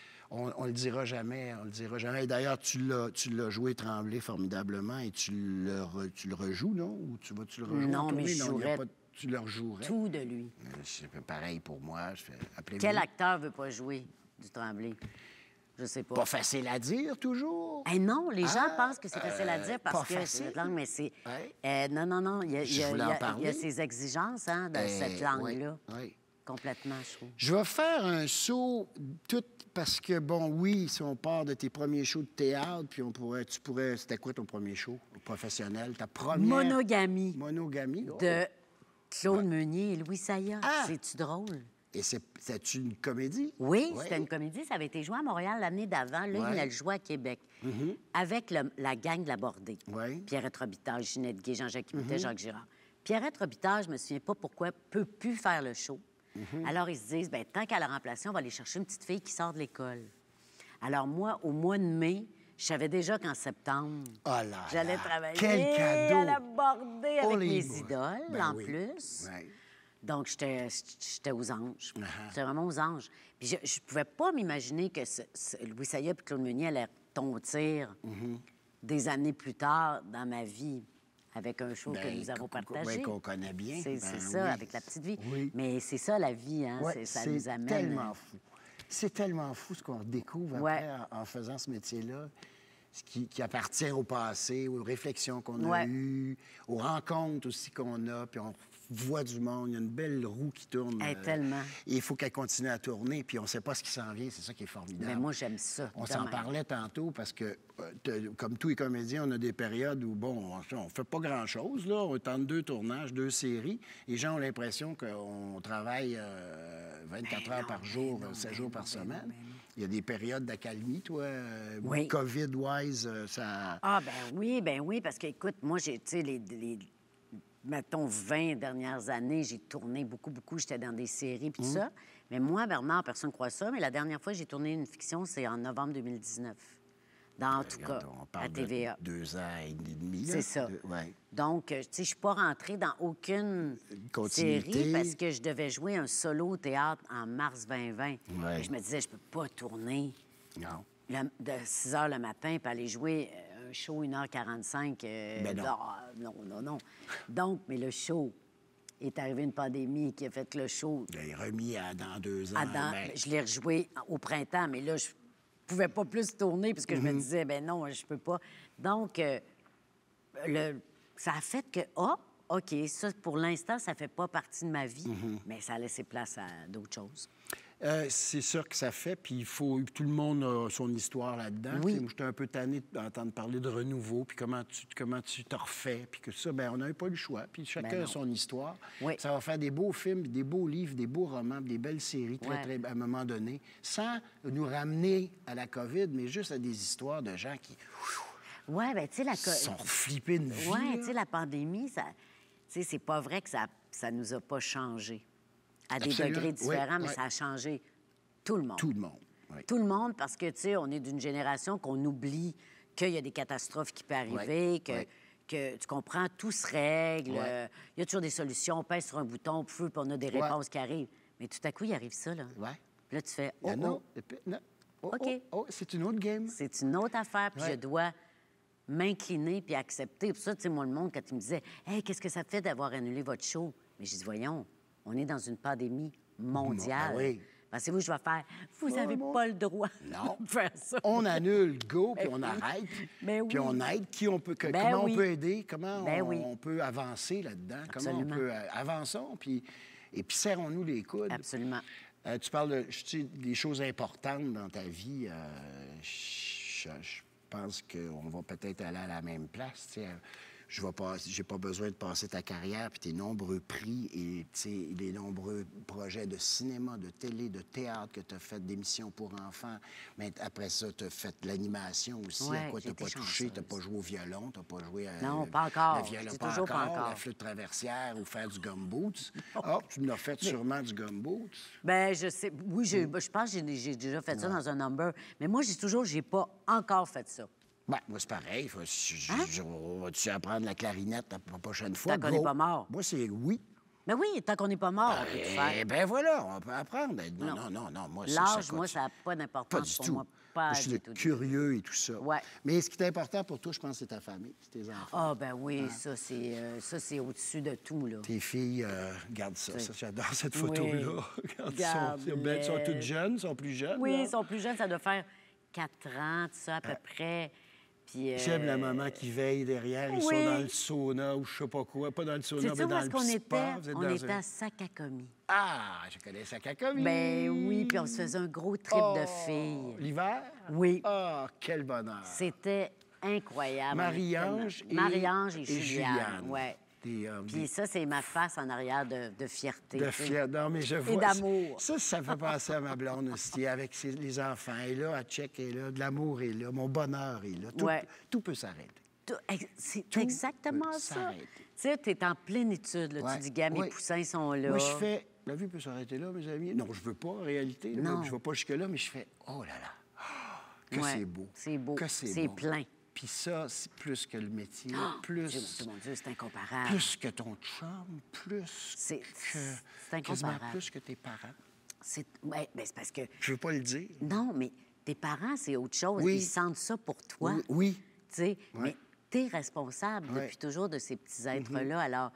on le dira jamais, Et d'ailleurs, tu l'as joué Tremblay formidablement et tu le rejoues, non? Ou tu le rejoues Non, en tournée? mais je il y a jouerais tu le rejouerais. Tout de lui. C'est pareil pour moi. Appelez-vous. Quel acteur veut pas jouer du Tremblay? Je sais pas. Pas facile à dire, toujours. Eh non, les gens Ah, pensent que c'est facile à dire pas parce que facile. c'est notre langue, mais c'est... Ouais. Non. Il y a, Je voulais en il y a parler. ces exigences hein, de cette langue-là. Oui. Complètement, je trouve. Je vais faire un saut tout parce que, bon, oui, si on part de tes premiers shows de théâtre, puis c'était quoi ton premier show professionnel? Ta première... Monogamie Monogamie? Oh. de Claude Meunier et Louis Saya. Ah! C'est-tu drôle? Et c'est une comédie? Oui, Ouais. c'était une comédie. Ça avait été joué à Montréal l'année d'avant. Là, il Ouais. venait le jouer à Québec. Avec la gang de la Bordée. Ouais. Pierrette Robitaille, Ginette Gué, Jean-Jacques Imitet, Jacques Girard. Pierrette Robitaille, je me souviens pas pourquoi, peut plus faire le show. Alors, ils se disent, bien, tant qu'à la remplacer, on va aller chercher une petite fille qui sort de l'école. Alors, moi, au mois de mai, je savais déjà qu'en septembre, Oh là là, j'allais travailler quel cadeau! à la Bordée Oh, avec les mes boules. idoles, Ben en oui. plus. Ouais. Donc, j'étais aux anges. Uh-huh. J'étais vraiment aux anges. Puis je pouvais pas m'imaginer que Louis Saya et Claude Meunier allaient tontir Mm-hmm. des années plus tard dans ma vie avec un show que Ben, nous avons qu'on- partagé. ben, qu'on connaît bien. C'est Ben ça, oui. avec la petite vie. Oui. Mais c'est ça, la vie, hein? Ouais, Ça nous amène... tellement fou. C'est tellement fou ce qu'on découvre Ouais. après en faisant ce métier-là. Ce qui appartient au passé, aux réflexions qu'on a Ouais. eues, aux rencontres aussi qu'on a, puis on voit du monde. Il y a une belle roue qui tourne. Tellement. Et il faut qu'elle continue à tourner, puis on ne sait pas ce qui s'en vient. C'est ça qui est formidable. Mais moi, j'aime ça. On de s'en même. parlait tantôt parce que, comme tous les comédiens, on a des périodes où, bon, on fait pas grand-chose, là. On est entre 2 tournages, 2 séries. Les gens ont l'impression qu'on travaille 24 heures par jour, 7 jours par semaine. Il y a des périodes d'accalmie, toi. Oui. COVID-wise, ça... Ah, ben oui, parce que, écoute, moi, j'ai, tu sais, mettons, 20 dernières années, j'ai tourné beaucoup. J'étais dans des séries puis tout ça. Mais moi, Bernard, personne ne croit ça, mais la dernière fois que j'ai tourné une fiction, c'est en novembre 2019. en tout cas, On à parle TVA. de 2 ans et demi. là. C'est ça. Ouais. Donc, tu sais, je suis pas rentrée dans aucune Continuité. série parce que je devais jouer un solo au théâtre en mars 2020. Ouais. Et je me disais, je peux pas tourner Non. de 6 h le matin puis aller jouer un show 1h45. Ben non. Non. Donc, mais le show est arrivé une pandémie qui a fait que le show... Il est remis dans 2 ans. Ben, Je l'ai rejoué au printemps, mais là, je pouvais pas plus tourner parce que je me Mm-hmm. disais, ben non, je peux pas. Donc, ça a fait que, OK, ça, pour l'instant, ça fait pas partie de ma vie, Mm-hmm. mais ça a laissé place à d'autres choses. c'est sûr que ça fait, puis il faut... Tout le monde a son histoire là-dedans. Oui. Tu sais, moi, j'étais un peu tanné d'entendre parler de renouveau, puis comment tu te refais, puis que ça, bien, on n'avait pas le choix. Puis chacun Ben a non. son histoire. Oui. Ça va faire des beaux films, des beaux livres, des beaux romans, des belles séries, Ouais. à un moment donné, sans nous ramener à la COVID, mais juste à des histoires de gens qui Oui, bien, tu sais, sont flippés de vie. Oui, là. tu sais, la pandémie, ça... Tu sais, c'est pas vrai que ça nous a pas changé. À des Absolument. degrés différents, Oui, mais oui. ça a changé tout le monde. Tout le monde. Oui. Tout le monde, parce que, tu sais, on est d'une génération qu'on oublie qu'il y a des catastrophes qui peuvent arriver, Ouais, que, ouais. que, tu comprends, tout se règle. Ouais. Il y a toujours des solutions. On pèse sur un bouton, puis on a des Ouais. réponses qui arrivent. Mais tout à coup, il arrive ça, là. Ouais. Puis là, tu fais, Il y en a. oh, Et puis, non. Oh, OK. c'est une autre game. c'est une autre affaire, puis Ouais. je dois m'incliner puis accepter. Pour ça, tu sais, moi, le monde, quand il me disait, hey, qu'est-ce que ça fait d'avoir annulé votre show? Mais je dis, voyons, on est dans une pandémie mondiale. Ben oui. Pensez-vous que je vais faire, vous Ouais, n'avez bon. pas le droit Non. de faire ça? On annule, go, puis Ben on oui. arrête. Ben Puis oui. on aide. Qui on peut, Ben comment oui. on peut aider? Comment Ben on, oui. on peut avancer là-dedans? Comment Absolument. on peut... avançons, puis... Et puis serrons-nous les coudes. Absolument. Tu parles des choses importantes dans ta vie. Je pense qu'on va peut-être aller à la même place. Tu sais. J'ai pas besoin de passer ta carrière puis tes nombreux prix et tu sais, les nombreux projets de cinéma, de télé, de théâtre que tu as fait, d'émissions pour enfants. Mais après ça, tu as fait de l'animation aussi, Ouais, à quoi tu j'ai n'as pas été touché. Tu chanceuse. n'as pas joué au violon, tu n'as pas joué Non, pas encore. le violon, C'est pas toujours pas encore, encore. la flûte traversière ou faire du gumboots. Ah, tu m'as fait sûrement du gumboots. Ben je sais. Oui, je pense que j'ai déjà fait ça dans un number. Mais moi, j'ai pas encore fait ça. Ben, moi, c'est pareil. On va-tu apprendre la clarinette la prochaine fois? Tant qu'on n'est Go. pas mort. Moi, c'est oui. Mais oui, tant qu'on n'est pas mort, on peut tout faire. Eh bien, voilà, on peut apprendre. Non. Moi, L'âge, moi, ça n'a pas Pas d'importance du pour tout. moi. Pas Je suis du tout. curieux et tout ça. Ouais. Mais ce qui est important pour toi, je pense, c'est ta famille, c'est tes enfants. Ah, ben oui, ça, c'est au-dessus de tout, là. Tes filles, regarde ça. C'est- J'adore cette Oui. photo-là. Regarde, elles sont toutes jeunes, elles sont plus jeunes. Oui, là. ils sont plus jeunes, ça doit faire 4 ans, tout ça, à peu près. Puis, J'aime la maman qui veille derrière. Ils Oui. sont dans le sauna ou je sais pas quoi. Pas dans le sauna, sais-tu mais où dans est-ce le qu'on spa. était? Vous êtes On dans était un- à Sakakomi. Ah, je connais ça, Cacomi. Ben oui, puis on se faisait un gros trip de filles. L'hiver? Oui. Ah, quel bonheur. C'était incroyable. Marie-Ange et... Marie-Ange et Juliane, ouais. Des, Puis ça, c'est ma face en arrière de fierté. de tu sais. fier. Non, mais je vois. d'amour. Ça me fait penser à ma blonde aussi, avec les enfants. Et là, à Tchèque est là, de l'amour est là, mon bonheur est là. Ouais. Tout peut s'arrêter. C'est Tout exactement peut ça. s'arrêter. Tu sais, t'es en pleine étude, là. Ouais, Tu dis, gars, mes ouais. poussins sont là. Moi, je fais... La vie peut s'arrêter là, mes amis. Non, je veux pas, en réalité. là. Non. Je vais pas jusque-là, mais je fais... Oh là là! Ah, que Ouais, c'est beau. c'est beau. Que C'est bon. plein. Puis ça, c'est plus que le métier, Ah, plus... Mon Dieu, c'est incomparable. Plus que ton chum, plus C'est- que... c'est quasiment incomparable. plus que tes parents. Ouais, ben, c'est parce que... Je veux pas le dire. Non, mais tes parents, c'est autre chose. Oui. Ils sentent ça pour toi. Oui, oui. Tu sais, Ouais. mais t'es responsable Ouais. depuis toujours de ces petits êtres-là. Alors,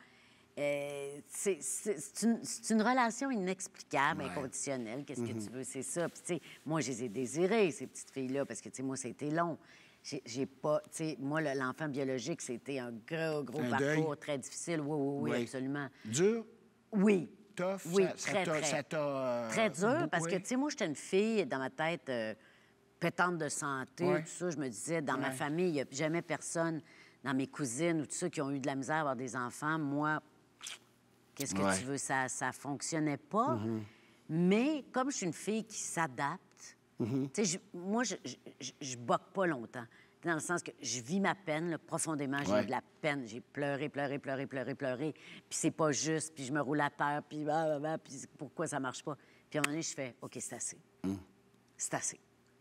c'est une relation inexplicable, Ouais. inconditionnelle. Qu'est-ce que tu veux? C'est ça. Puis, tu sais, moi, je les ai désirées, ces petites filles-là, parce que, tu sais, moi, ça a été long. J'ai pas... Tu sais, moi, l'enfant biologique, c'était un gros Un parcours deuil. très difficile. Oui, Oui. absolument. Dur, Oui. tough, Oui, ça très, t'a... très. ça t'a, Très dur, beaucoup- parce que, oui. tu sais, moi, j'étais une fille, dans ma tête, pétante de santé, Ouais. tout ça. Je me disais, dans ma Ouais. famille, il n'y a jamais personne, dans mes cousines ou tout ça, qui ont eu de la misère à avoir des enfants. Moi, qu'est-ce que Ouais. tu veux? Ça fonctionnait pas. Mais comme je suis une fille qui s'adapte, tu sais, moi, je boque pas longtemps. Dans le sens que je vis ma peine, là, profondément. J'ai Ouais. eu de la peine. J'ai pleuré. Puis c'est pas juste. Puis je me roule à terre. Puis puis pourquoi ça marche pas? Puis à un moment donné, je fais, OK, c'est assez. C'est assez.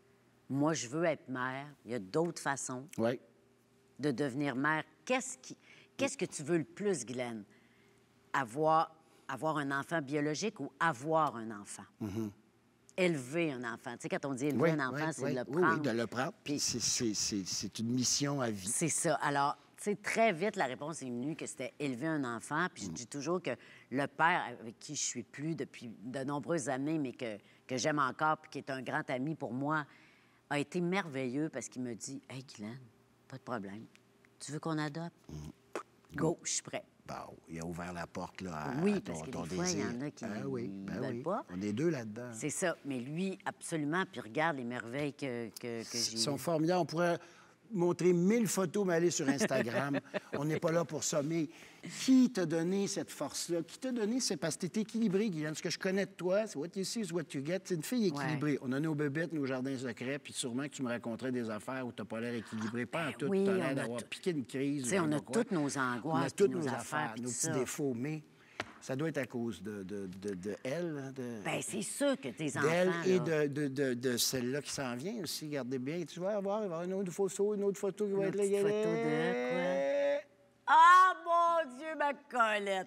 Moi, je veux être mère. Il y a d'autres façons Oui. de devenir mère. Qu'est-ce que tu veux le plus, Guylaine? Avoir un enfant biologique ou avoir un enfant? Élever un enfant. Tu sais, quand on dit élever un enfant, c'est de le prendre. Oui, de le prendre. Puis C'est une mission à vie. c'est ça. Alors, tu sais, très vite, la réponse est venue que c'était élever un enfant. Puis je dis toujours que le père avec qui je suis plus depuis de nombreuses années, mais que j'aime encore, puis qui est un grand ami pour moi, a été merveilleux parce qu'il me dit « Hey, Guylaine, pas de problème. Tu veux qu'on adopte? Go, je suis prêt. » Bon, il a ouvert la porte là, à Oui, ton, parce que ton des fois, il y désir. en a qui Ben veulent oui. pas. On est deux là-dedans. C'est ça. Mais lui, absolument. Puis regarde les merveilles que Ils j'ai sont eues. formidables. On pourrait montrer 1000 photos, mais aller sur Instagram. On n'est pas là pour ça. Mais qui t'a donné cette force-là? Qui t'a donné... C'est parce que t'es équilibré, Guylaine. Ce que je connais de toi, c'est what you see is what you get. C'est une fille équilibrée. On a nos bébêtes, nos jardins secrets, puis sûrement que tu me raconterais des affaires où t'as pas l'air équilibré. Pas en tout. oui, T'as on l'air a d'avoir tout. piqué une crise. Tu sais, ou on a n'importe quoi. toutes nos On a angoisses, toutes puis nos nos affaires, puis nos tout petits ça. défauts. Mais ça doit être à cause de elle, hein, Bien, c'est sûr que tes enfants, d'elle et là, de celle-là qui s'en vient aussi. Regardez bien. Tu vas avoir, il va y avoir une autre photo qui va Une être là. petite photo de Ah, mon Dieu, ma Colette!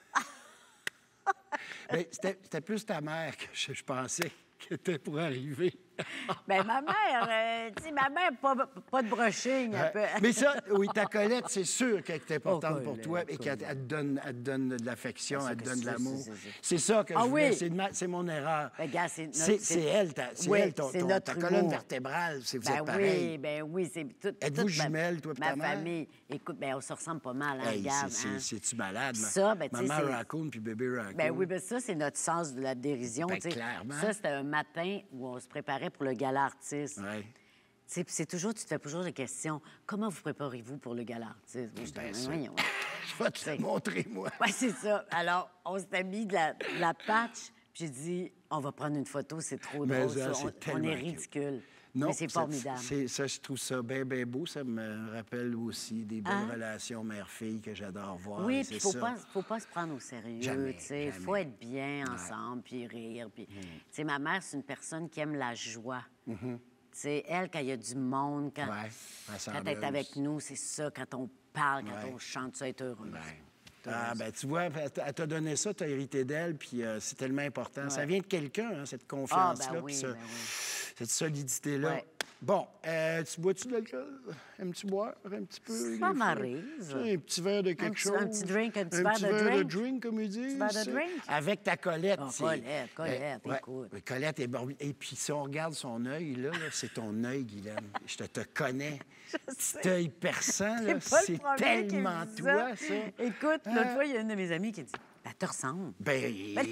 Ben, c'était plus ta mère que je pensais que était pour arriver. Bien, ma mère, tu sais, ma mère, pas de brushing. un peu. Mais ça, oui, ta Colette, c'est sûr qu'elle est importante Oh, pour toi et qu'elle Colette. elle te donne de l'affection, C'est elle te que donne de c'est- l'amour. c'est- C'est ça que Ah je voulais. oui. C'est mon erreur. Ben, gars, c'est notre- C'est elle, Oui, elle, c'est notre ta colonne humour. vertébrale. Vous Ben êtes pareil. oui, ben oui, c'est tout. Êtes-vous toute ma- jumelles, toi et ma ta mère? famille. Écoute, ben on se ressemble pas mal, hein, Hey, regarde. hein. c'est-tu malade? Ça, ben, tu sais, Maman c'est- Raccoon puis bébé Raccoon. Ben oui, ben ça, c'est notre sens de la dérision. Ben, tu sais. clairement. Ça, c'était un matin où on se préparait pour le gala artiste. Ouais. Tu sais, puis c'est toujours, tu te fais toujours des questions. Comment vous préparez-vous pour le gala artiste? Moi, je Ben, dis, ça. voyons. Je vais te le montrer, moi. Oui, c'est ça. Alors, on s'était mis de la patch, puis j'ai dit, on va prendre une photo, c'est trop Mais drôle. ça, ça. c'est On tellement est cute. ridicule. Non, Mais c'est formidable. Ça, je trouve ça bien, bien beau. Ça me rappelle aussi des belles relations mère-fille que j'adore voir. Oui, et puis c'est il ça. faut pas se prendre au sérieux. Jamais, Tu sais, jamais. faut être bien ensemble, puis rire. Puis, tu sais, ma mère, c'est une personne qui aime la joie. Tu sais, elle, quand il y a du monde, quand, Ouais, quand elle rassembleuse. est avec nous, c'est ça, quand on parle, quand Ouais. on chante, ça, être heureux. Ah, ben tu vois, elle t'a donné ça, t'as hérité d'elle, puis c'est tellement important. Ça vient de quelqu'un, hein, cette confiance-là, ben oui, puis ben oui. cette solidité-là. Ouais. Bon, tu bois-tu de l'alcool? Aimes-tu boire un petit peu? Ça des fois? m'arrive. Tu sais, un petit verre de quelque petit- chose? un petit drink, un petit verre de drink. drink, comme ils disent. verre de drink? Avec ta Colette. Ah, c'est- Colette, Ouais, écoute. ouais, Colette est barbu. Et puis, si on regarde son œil, là, c'est ton œil, Guylaine. Je te connais. Cet œil perçant, là, C'est pas le c'est premier qui tellement me dit toi, ça. Écoute, Hein? l'autre fois, il y a une de mes amies qui dit Ben, te ressembles. Ben,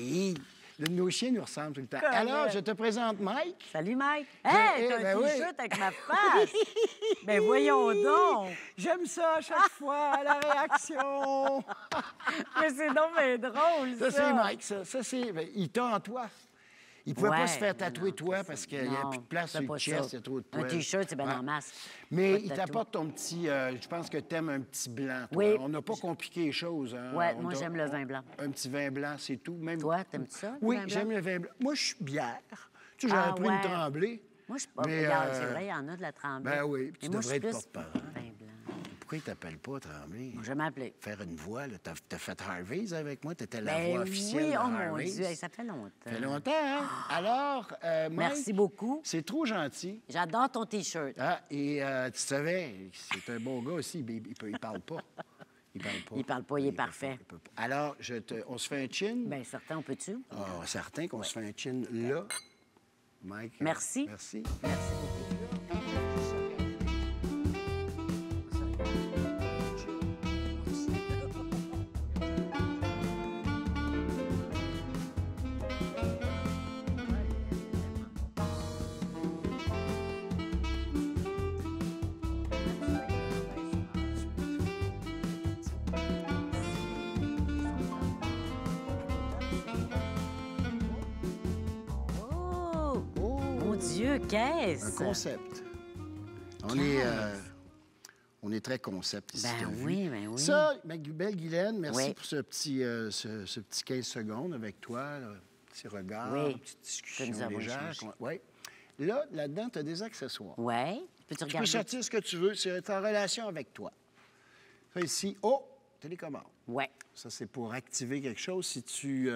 nos chiens nous ressemblent tout le temps. Colette. Alors, je te présente Mike. Salut, Mike. Hey, t'as ben un oui. T-shirt avec ma face. Ben, voyons donc. J'aime ça à chaque fois, la réaction. Mais c'est donc bien drôle, ça. Ça, c'est Mike, ça. Ça, c'est... ben, il t'a en toi. Il pouvait pas Ouais, se faire mais tatouer non, toi c'est parce ça. qu'il n'y a Non, plus de place c'est sur pas le chest, ça. il y a trop de Un poils. T-shirt, c'est bien Ouais. en masse. Mais Pas de il tatou. t'apporte ton petit... je pense que t'aimes un petit blanc, toi. Oui. On n'a pas compliqué les choses. Hein. Ouais, On moi, t'a- j'aime le vin blanc. Un petit vin blanc, c'est tout. Même... Toi, t'aimes-tu ça, le Oui, vin blanc? j'aime le vin blanc. Moi, je suis bière. Tu sais, j'aurais Ah, pris ouais. une tremblée. Moi, je suis pas. Mais, Regarde, c'est vrai, il y en a de la tremblée. Ben oui, puis tu Mais moi, je devrais suis être plus porte-parole. vin blanc. Pourquoi il t'appelle pas Tremblay? Moi, j'aime appeler. Faire une voix, là. T'as fait Harvey's avec moi? T'étais la Ben voix officielle oui, de oh mon Harvey's. Dieu, hey, ça fait longtemps. Ça fait longtemps, hein? Alors, Mike, Merci beaucoup. c'est trop gentil. J'adore ton T-shirt. Ah, et tu savais, c'est un bon gars aussi, mais il parle pas. Il parle pas. Il parle pas, il est parfait. peut pas. Alors, on se fait un chin? Bien, certain, on peut-tu? Ah, certain qu'on se fait un chin là. Mike. Merci. Merci. Merci beaucoup. Oh! Mon Dieu, Un qu'est-ce? concept. On est très concept ici. Ben t'as vu? oui, ben oui. Ça, ma belle Guylaine, merci Oui. pour ce petit 15 secondes avec toi, là. Petit regard, Oui. petite discussion Que nous avons légère. échangé. Oui. Là, là-dedans, tu as des accessoires. Ouais. Peux-tu Tu peux regarder? sortir ce que tu veux. C'est en relation avec toi. Ça ici, oh, télécommande. Ouais. Ça, c'est pour activer quelque chose. Si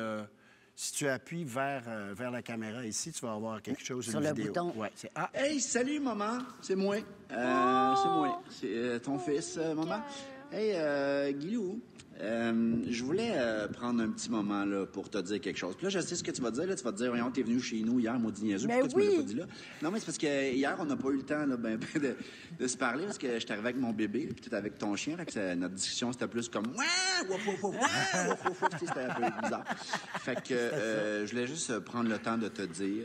tu appuies vers la caméra ici, tu vas avoir quelque chose, Sur une le vidéo. bouton. Ouais, c'est ah, Hey, salut, maman. C'est moi. C'est moi. C'est ton fils, maman. Hey, Guilou. Je voulais prendre un petit moment là, pour te dire quelque chose. Puis là, je sais ce que tu vas dire. Là. Tu vas te dire, voyons, t'es venu chez nous hier, maudit niaiseux. Mais Pourquoi tu me l'as oui. pas dit là? Non, mais c'est parce que hier, on n'a pas eu le temps là, de se parler parce que j'étais arrivé avec mon bébé, puis tout avec ton chien. Fait que notre discussion, c'était plus comme ouais, waf, waf, waf, waf, waf, waf. C'était un peu bizarre. Fait que je voulais juste prendre le temps de te dire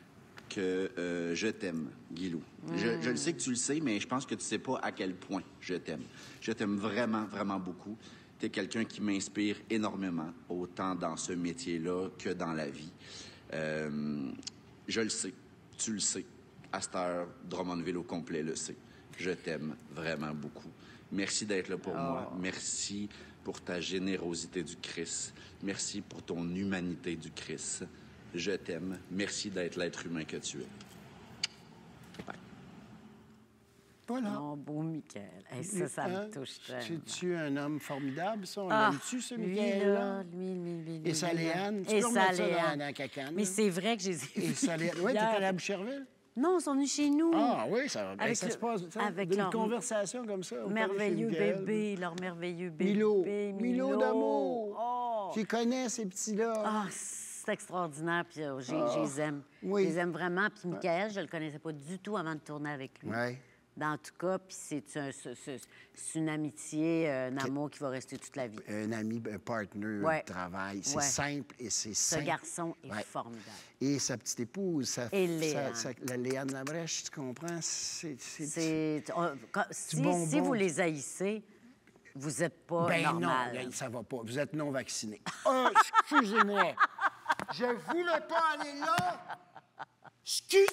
que je t'aime, Guilou. Je le sais que tu le sais, mais je pense que tu sais pas à quel point je t'aime. Je t'aime vraiment, vraiment beaucoup. Tu es quelqu'un qui m'inspire énormément, autant dans ce métier-là que dans la vie. Je le sais, tu le sais. À cette heure, Drummondville au complet le sait. Je t'aime vraiment beaucoup. Merci d'être là pour moi. Merci pour ta générosité du Christ. Merci pour ton humanité du Christ. Je t'aime. Merci d'être l'être humain que tu es. Bye. voilà. Mon beau Michael. Hey, ça me touche tellement. C'est-tu un homme formidable, ça? On Ah, l'aime-tu, ce lui, Michael-là? là, lui. Et sa Léane? Tu Et peux sa remettre ça Léane. dans la cacane? Mais là? c'est vrai que j'ai... Et sa Léane. Oui, tu Hier. allé à Boucherville? Non, ils sont venus chez nous. Ah oui, ça va bien. Avec Ça le- se passe, ça, avec une leur conversation comme ça. au merveilleux Palais Chez bébé, leur merveilleux bébé. Milo d'amour. Oh! Tu connais ces petits-là? Ah, c'est extraordinaire, puis je les aime. Oui. Je les aime vraiment. Puis Michael, je le connaissais pas du tout avant de tourner avec lui. Oui. Dans tout cas, puis c'est une amitié, un amour qui va rester toute la vie. Un ami, un partner Ouais. de travail. C'est Ouais. simple et c'est Ce simple. garçon est Ouais. formidable. Et sa petite épouse, Et Léane. la Léane Labrèche, tu comprends? C'est Si bonbon. vous les haïssez, vous n'êtes pas Ben normal. non, ça va pas. Vous êtes non vacciné. Ah, excusez-moi. Je voulais pas aller là. Excusez!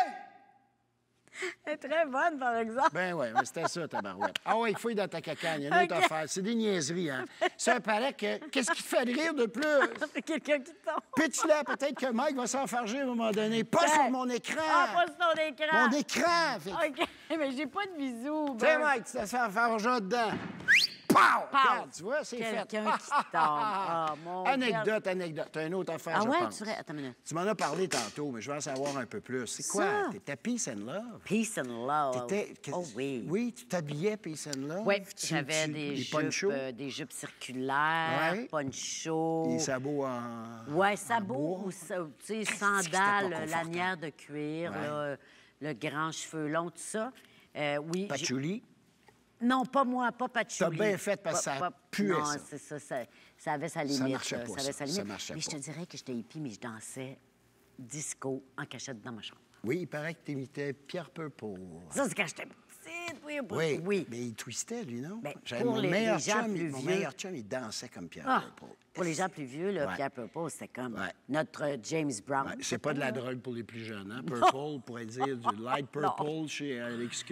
Elle est très bonne, par exemple. Ben oui, c'était ça, ta barouette. Ah oui, il fouille dans ta cacane. Il y a une autre OK. affaire. C'est des niaiseries, hein? Ça paraît que... Qu'est-ce qui te fait rire de plus? C'est quelqu'un qui tombe. Pitch-la, peut-être que Mike va s'enfarger à un moment donné. Pas Ben, sur mon écran! Ah, pas sur ton écran. Mon écran! Fait que- OK, mais j'ai pas de bisous. Tiens, ben. Mike, tu te s'enfargeras dedans. Pow! Regarde, tu vois, c'est fait. Quelqu'un qui tombe. Ah, mon Anecdote. T'as une autre affaire, Ah je ouais, pense. tu ferais... Attends une minute. Tu m'en as parlé tantôt, mais je veux en savoir un peu plus. C'est quoi? Ça. T'étais Peace and Love? Peace and love. Oh oui. Oui, tu t'habillais Peace and Love? Oui, Tu- j'avais tu- des les jupes, ponchos, des jupes circulaires, Ouais. ponchos. les sabots en... Ouais, en sabots bois. ou tu sais, que c'était pas sandales, confortable. lanières de cuir, Ouais. là, le grand cheveu long, tout ça. Oui. j'ai- Patchouli. Non, pas moi, pas patchouli. T'as bien fait parce que ça puait, Non, ça. c'est ça avait sa limite. marchait là, pas, ça avait ça. sa limite. Ça marchait mais je pas. te dirais que j'étais hippie, mais je dansais disco en cachette dans ma chambre. Oui, il paraît que t'imitais Pierre Purple. Ça, c'est quand j'étais petite. Oui, Oui. mais il twistait, lui, non? Ben, J'avais pour mon les meilleur gens chum, plus mon vieux- meilleur chum, il dansait comme Pierre Ah, Purple. pour les gens plus vieux, là, Ouais. Pierre Purple, c'était comme Ouais. notre James Brown. Ouais, c'est pas de la drogue pour les plus jeunes, hein? Purple, pourrait dire du light purple Non. chez Alex...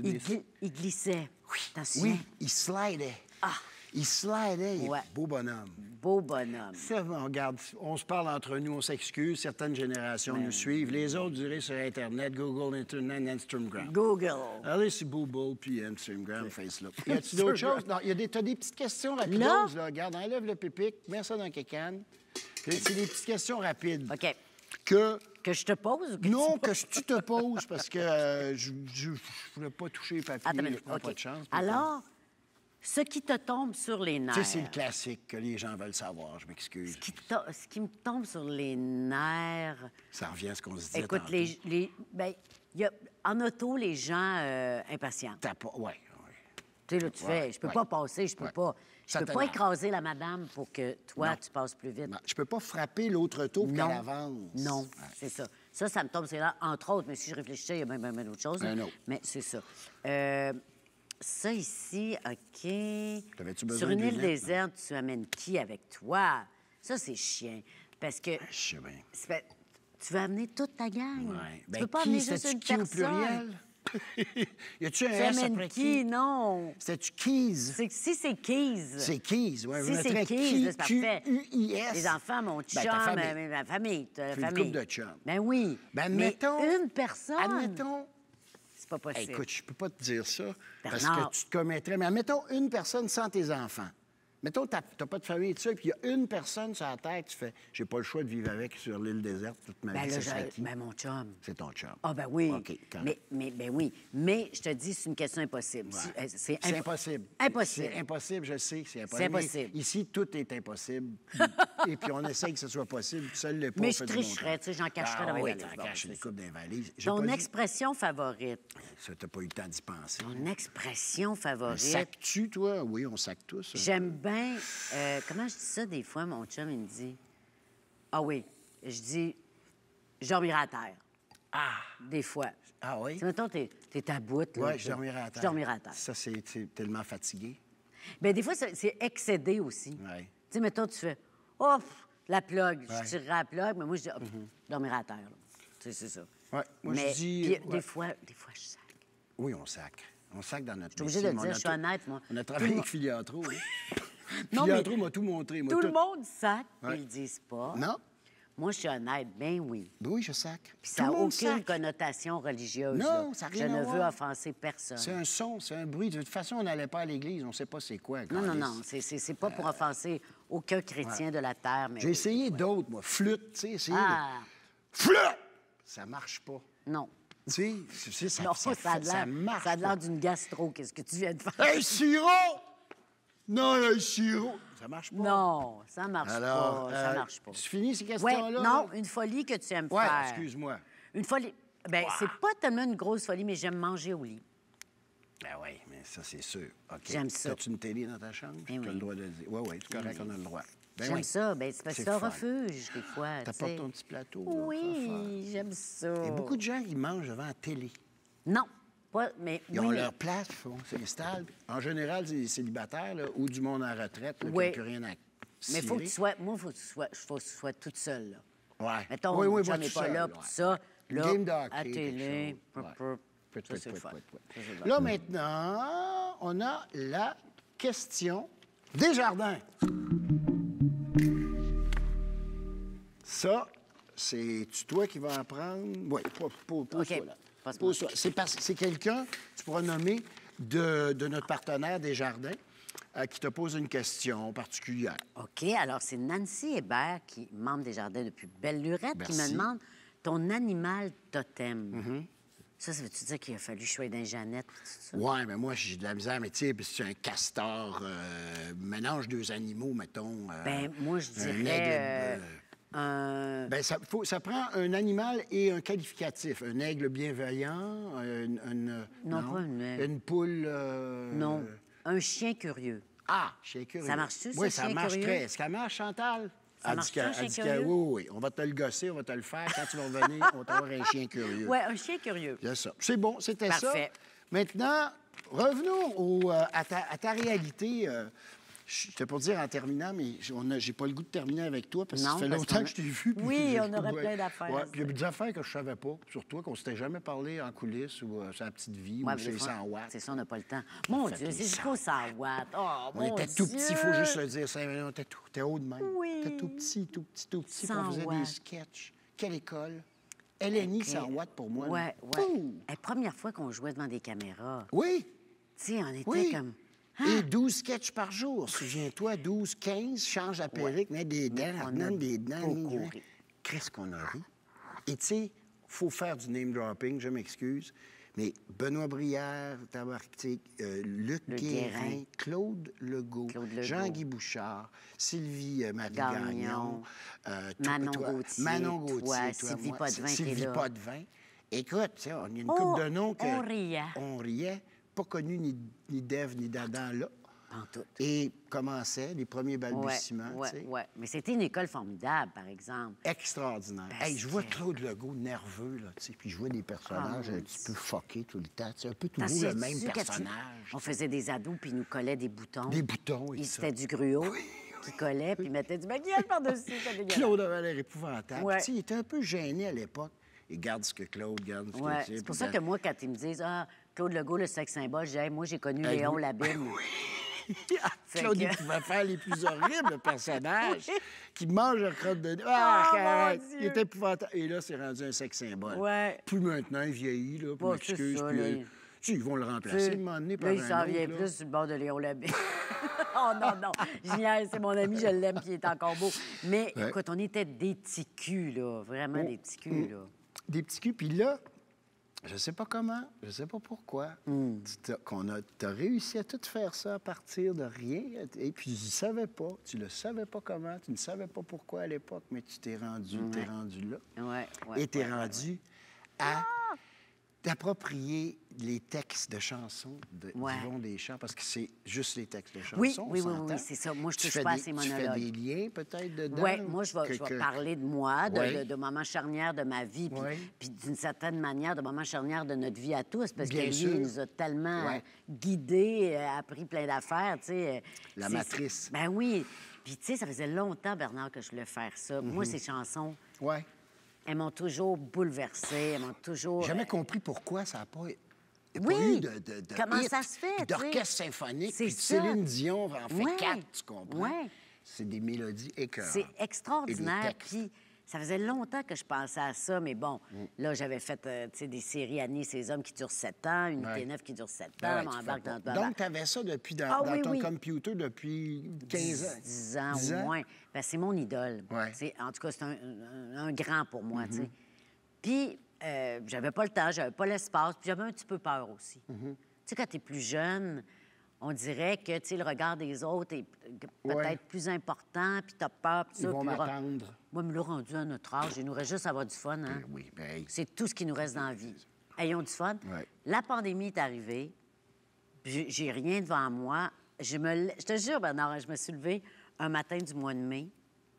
Il glissait. Oui. T'en Oui, souviens? il slidait. Ah. Il slidait, il est Ouais. beau bonhomme. Beau bonhomme. Ça, on regarde, on se parle entre nous, on s'excuse. Certaines générations nous suivent. Les autres, vous direz sur Internet, Google, Internet, Instagram. Google. Allez sur Booble, puis Instagram, Facebook. Y a-tu d'autres choses? Non, t'as des petites questions rapides, Là? là. Regarde, enlève le pépic, mets ça dans le cacane. C'est des petites questions rapides. OK. Que... Que je te pose ou que Non, que tu te poses, parce que je voulais pas toucher le papier. Attends une minute. je prends OK. pas de chance. Alors, ce qui te tombe sur les nerfs. Tu sais, c'est le classique que les gens veulent savoir, je m'excuse. Ce qui me tombe sur les nerfs. Ça revient à ce qu'on se disait Écoute, tantôt. ben, il y a, en auto, les gens impatients. T'as pas... Ouais. Tu sais, là, tu Ouais, fais, je peux ouais. pas passer, je peux Ouais. pas. Je Ça peux pas t'énerve. écraser la madame pour que toi, Non. tu passes plus vite. Non, je peux pas frapper l'autre auto pour Non. qu'elle avance. Non, Ouais. c'est ça. Ça me tombe sur là, entre autres, mais si je réfléchissais, il y a même d'autres choses. Un autre. Mais c'est ça. Ça ici, OK. T'avais-tu besoin Sur une de île lunettes, déserte, tu amènes qui avec toi? Ça, c'est chiant. Parce que Je sais bien. tu veux amener toute ta gang. Ouais. Tu Ben, peux pas qui, amener juste c'est-tu une qui au personne. pluriel? Y a-tu un Tu S amènes après qui? Non. C'était-tu Keys? Si c'est Keys. C'est Keys, oui. Si c'est Keys, c'est parfait. Q-U-I-S. Les enfants, mon chum, Ben, ta famille. ma famille. Ta Puis une famille. couple de chums. Ben oui. Ben, mais admettons... une personne. Admettons... C'est pas possible. Écoute, je peux pas te dire ça parce Bernard. que tu te commettrais. Mais admettons une personne sans tes enfants. Mettons, t'as pas de famille et tout ça, puis il y a une personne sur la terre, tu fais « J'ai pas le choix de vivre avec sur l'île déserte toute ma Ben vie. » là, Ça serait qui? ben mon chum. C'est ton chum. Ah, ben oui. OK, correct. Ben oui. Mais je te dis, c'est une question impossible. Ouais. C'est C'est impossible. Impossible. C'est impossible, je sais que c'est impossible. C'est impossible. Mais ici, tout est impossible. Et puis on essaye que ce soit possible. Seul le Mais je tricherais, tu sais, j'en cacherais dans mes oui, valises. t'en Bon, caches c'est une ça. coupe dans les valises. J'ai Ton pas dit- expression favorite. Ça, t'as pas eu le temps d'y penser. Ton expression favorite. Sac-tu, toi? Oui, on sac tous. J'aime bien. Comment je dis ça des fois, mon chum, il me dit. Ah oui. Je dis. Je dormirai à terre. Ah! Des fois. Ah oui? Tu sais, mettons, t'es à bout. là, Oui, je dormirai à terre. Je dormirai à terre. Ça, c'est tellement fatigué. Bien, des fois, c'est excédé aussi. Oui. Tu sais, mettons, tu fais. Oh, la plug. Ouais. Je tirerai la plug, mais moi, je dis. Je dormirai à terre. Là. Tu sais, c'est ça. Oui, moi, mais, je dis... puis, ouais. des fois, je sac. Oui, on sac. On sac dans notre Je suis obligée de le dire, je suis honnête, moi. On a travaillé avec Filiatro, oui. Non, Filiatro mais m'a tout montré. moi, Tout le monde sac, mais Ouais. ils le disent pas. Non? Moi, je suis honnête, ben oui. Oui, je sac. Puis ça Tout n'a le monde aucune sac. connotation religieuse. Non, là. ça n'a Je rien à ne veux voir. offenser personne. C'est un son, c'est un bruit. De toute façon, on n'allait pas à l'église. On ne sait pas c'est quoi. Non. C'est pas pour offenser aucun chrétien de la terre. Mais J'ai essayé d'autres, moi. Flûte, tu sais, essayé Ah, Flûte! Ça marche pas. non. Tu sais, ça, Non, ça, ça a fait- ça l'air marche ça a l'air pas. d'une gastro. Qu'est-ce que tu viens de faire? Hey, sirop! Non, le sirop! Ça marche pas. Non, ça marche Alors, pas. Ça marche pas. tu finis ces Ouais, questions-là? non, là? une folie que tu aimes Ouais, faire. excuse-moi. Une folie. Ben, c'est pas tellement une grosse folie, mais j'aime manger au lit. Ben oui, mais ça, c'est sûr. OK. J'aime ça. As-tu une télé dans ta chambre? Ben Tu as oui. le droit de le dire. Oui, oui, c'est correct, on a le droit. Ben J'aime oui. ça. Ben, c'est parce que C'est c'est un fun. refuge, des fois. tu T'apportes sais. ton petit plateau. là, ça va faire. Oui, j'aime ça. Il y a beaucoup de gens qui mangent devant la télé. Non, pas, mais Ils oui, ont mais- leur place, ils s'installent. En général, c'est des célibataires là, ou du monde en retraite là, qui Oui. n'a plus rien à Mais il faut que tu cirer. sois... Moi, il faut que tu sois toute seule, là. Ouais. Mettons, oui, mon moi, chum n'est tout pas seul, là, ouais. puis tout ça. Là, Game de hockey, à quelque télé, chose. Ouais. ça, c'est le fun. Ça, c'est le fun. Là, maintenant, on a la question Desjardins. Ça, c'est toi qui vas en prendre. Oui, pose-toi OK, là. passe-moi. Pose-toi. C'est quelqu'un, tu pourras nommer, de notre partenaire Desjardins, qui te pose une question particulière. OK, alors c'est Nancy Hébert, qui membre des Jardins depuis belle lurette, qui me Merci. demande ton animal totem. Ça veut-tu dire qu'il a fallu choisir d'un Jeannette, puis tout ça? Oui, mais moi, j'ai de la misère, mais tu sais, puis c'est un castor, mélange deux animaux, mettons. Ben, moi, je un dirais... aigle, un... ça prend un animal et un qualificatif. Un aigle bienveillant, Non, pas un aigle. Une poule... Non, un chien curieux. Ah, chien curieux. Ça marche-tu, ça, Oui, ça chien marche curieux? très. Est-ce qu'elle marche, Chantal? Ça Elle dit marche-tu, qu'elle- un chien elle dit qu'elle- curieux? Oui. On va te le gosser, on va te le faire. Quand tu vas revenir, on va t'avoir un chien curieux. Ouais, un chien curieux. C'est ça. C'est bon, c'était ça. Parfait. Maintenant, revenons à ta réalité. J'étais pour dire en terminant, mais j'ai pas le goût de terminer avec toi parce que Non, ça fait parce longtemps qu'on que je t'ai vu. puis Oui, j'ai- on aurait ouais. plein d'affaires. Ouais, puis il y a des affaires que je savais pas sur toi, qu'on s'était jamais parlé en coulisses ou sur la petite vie Ouais, ou mais sur des les fois, 100 watts. C'est ça, on n'a pas le temps. Mon Fait Dieu, les c'est jusqu'au 100 watts. Oh, On mon était tout Dieu! petit, il faut juste le dire. On était haut de même. Oui. On était tout petit, tout petit, tout petit. puis 100 on faisait des watts. sketchs. Quelle école? LNI 100 watts pour moi. là. Ouais, ouais. Pouh! La première fois qu'on jouait devant des caméras, Oui. tu sais, on était Oui. comme... Et 12 sketchs par jour. Souviens-toi, 12, 15, change la perruque, met des dents, On a donne des dents. beaucoup ri. Qu'est-ce qu'on a ri? Et tu sais, faut faire du name dropping, je m'excuse, mais Benoît Brière, Luc Le Guérin, Guérin. Claude Legault, Claude Legault. Jean-Guy Bouchard, Sylvie Marie Gagnon, Gagnon, Manon Gauthier, Manon Gauthier, toi, toi, Sylvie moi, Potvin, Sylvie t'es là. Potvin. Écoute, tu sais, on a une Oh, couple de noms que... on riait. On riait. Pas connu ni d'Ève ni d'Adam là. En tout. Et commençait les premiers Ouais, balbutiements, ouais, tu sais. ouais. Mais c'était une école formidable, par exemple. Extraordinaire. Parce Hey, je vois que- Claude Legault nerveux, là, tu sais, puis je vois des personnages Ah, un petit peu fuckés tout le temps. C'est un peu T'en toujours le souviens-tu même quand personnage. On faisait des ados, puis ils nous collaient des boutons. Des boutons et Ils ça. C'était du gruau qui collait, puis ils mettaient du maquillage par-dessus. C'était dégueulasse. Claude avait l'air épouvantable. Ouais. Tu sais, il était un peu gêné à l'époque. et garde ce que Claude garde. Ce Ouais, que c'est pour ça que moi, quand ils me disent « Ah, Claude Legault, le sexe symbole », je dis hey, « Moi, j'ai connu Léon Labine. » Claude, il pouvait faire les plus horribles personnages qui mangent la crotte de... Ah, mon arrête! Dieu! Il était épouvantable. Et là, c'est rendu un sexe symbole. Ouais. Puis maintenant, il vieillit, là, puis Ouais, m'excuse, c'est ça, puis... là. Si, ils vont le remplacer, à un moment donné, par Là, il un s'en autre, vient là. plus sur le bord de Léon Labine. Oh non, non. Génial, c'est mon ami, je l'aime, puis il est encore beau. Mais Ouais. écoute, on était des petits culs, là. Vraiment des petits culs, là. Des petits culs. Puis là, je sais pas comment, je sais pas pourquoi, t'as réussi à tout faire ça à partir de rien. Et puis, tu le savais pas comment, tu ne savais pas pourquoi à l'époque, mais tu t'es rendu là. Ouais, ouais. Et t'es rendu à t'approprier les textes de chansons d'Yvon Deschamps, parce que c'est juste les textes de chansons, Oui, on oui, oui, s'entend. oui, c'est ça. Moi, je Tu touche fais pas à des- ces Tu fais monologues. des liens, peut-être, dedans? Oui, moi, je vais parler de moi, Ouais. de moments charnières de ma vie, puis, Ouais. puis d'une certaine manière, de moments charnières de notre vie à tous, parce Bien que lui, sûr. il nous a tellement Ouais. guidés, appris plein d'affaires, tu sais. La C'est- matrice. Ben oui. Puis, tu sais, ça faisait longtemps, Bernard, que je voulais faire ça. Moi, ces chansons, Ouais. elles m'ont toujours bouleversée, elles m'ont toujours... Jamais compris pourquoi ça n'a pas... Oui. pas eu de Comment hit, ça se fait, puis tu sais? d'orchestre symphonique, C'est puis de ça. Céline Dion en fait Ouais. 4, tu comprends? Ouais. C'est des mélodies écœurantes. C'est extraordinaire. Et des textes. Puis ça faisait longtemps que je pensais à ça, mais bon, là, j'avais fait tu sais, des séries Annie et ses hommes qui durent 7 ans, une Ouais. T9 qui dure 7 Ouais, ans, tu mon fais embarque pas. dans Donc, tu avais ça depuis dans, Ah dans oui, ton oui. computer depuis 15 ans. 10 ans 10 au ans? moins. Ben, c'est mon idole. Ouais. En tout cas, c'est un grand pour moi, tu sais. Puis, j'avais pas le temps, j'avais pas l'espace, puis j'avais un petit peu peur aussi. Tu sais, quand tu es plus jeune, on dirait que, tu sais, le regard des autres est peut-être Ouais. plus important, puis tu as peur, puis Ils ça. vont puis m'attendre. Moi, me l'a rendu à notre âge, il nous reste juste à avoir du fun, hein? Oui, ben, hey. C'est tout ce qui nous reste dans la vie. Ayons du fun. Ouais. La pandémie est arrivée. J'ai rien devant moi. Je te jure, Bernard, je me suis levée un matin du mois de mai.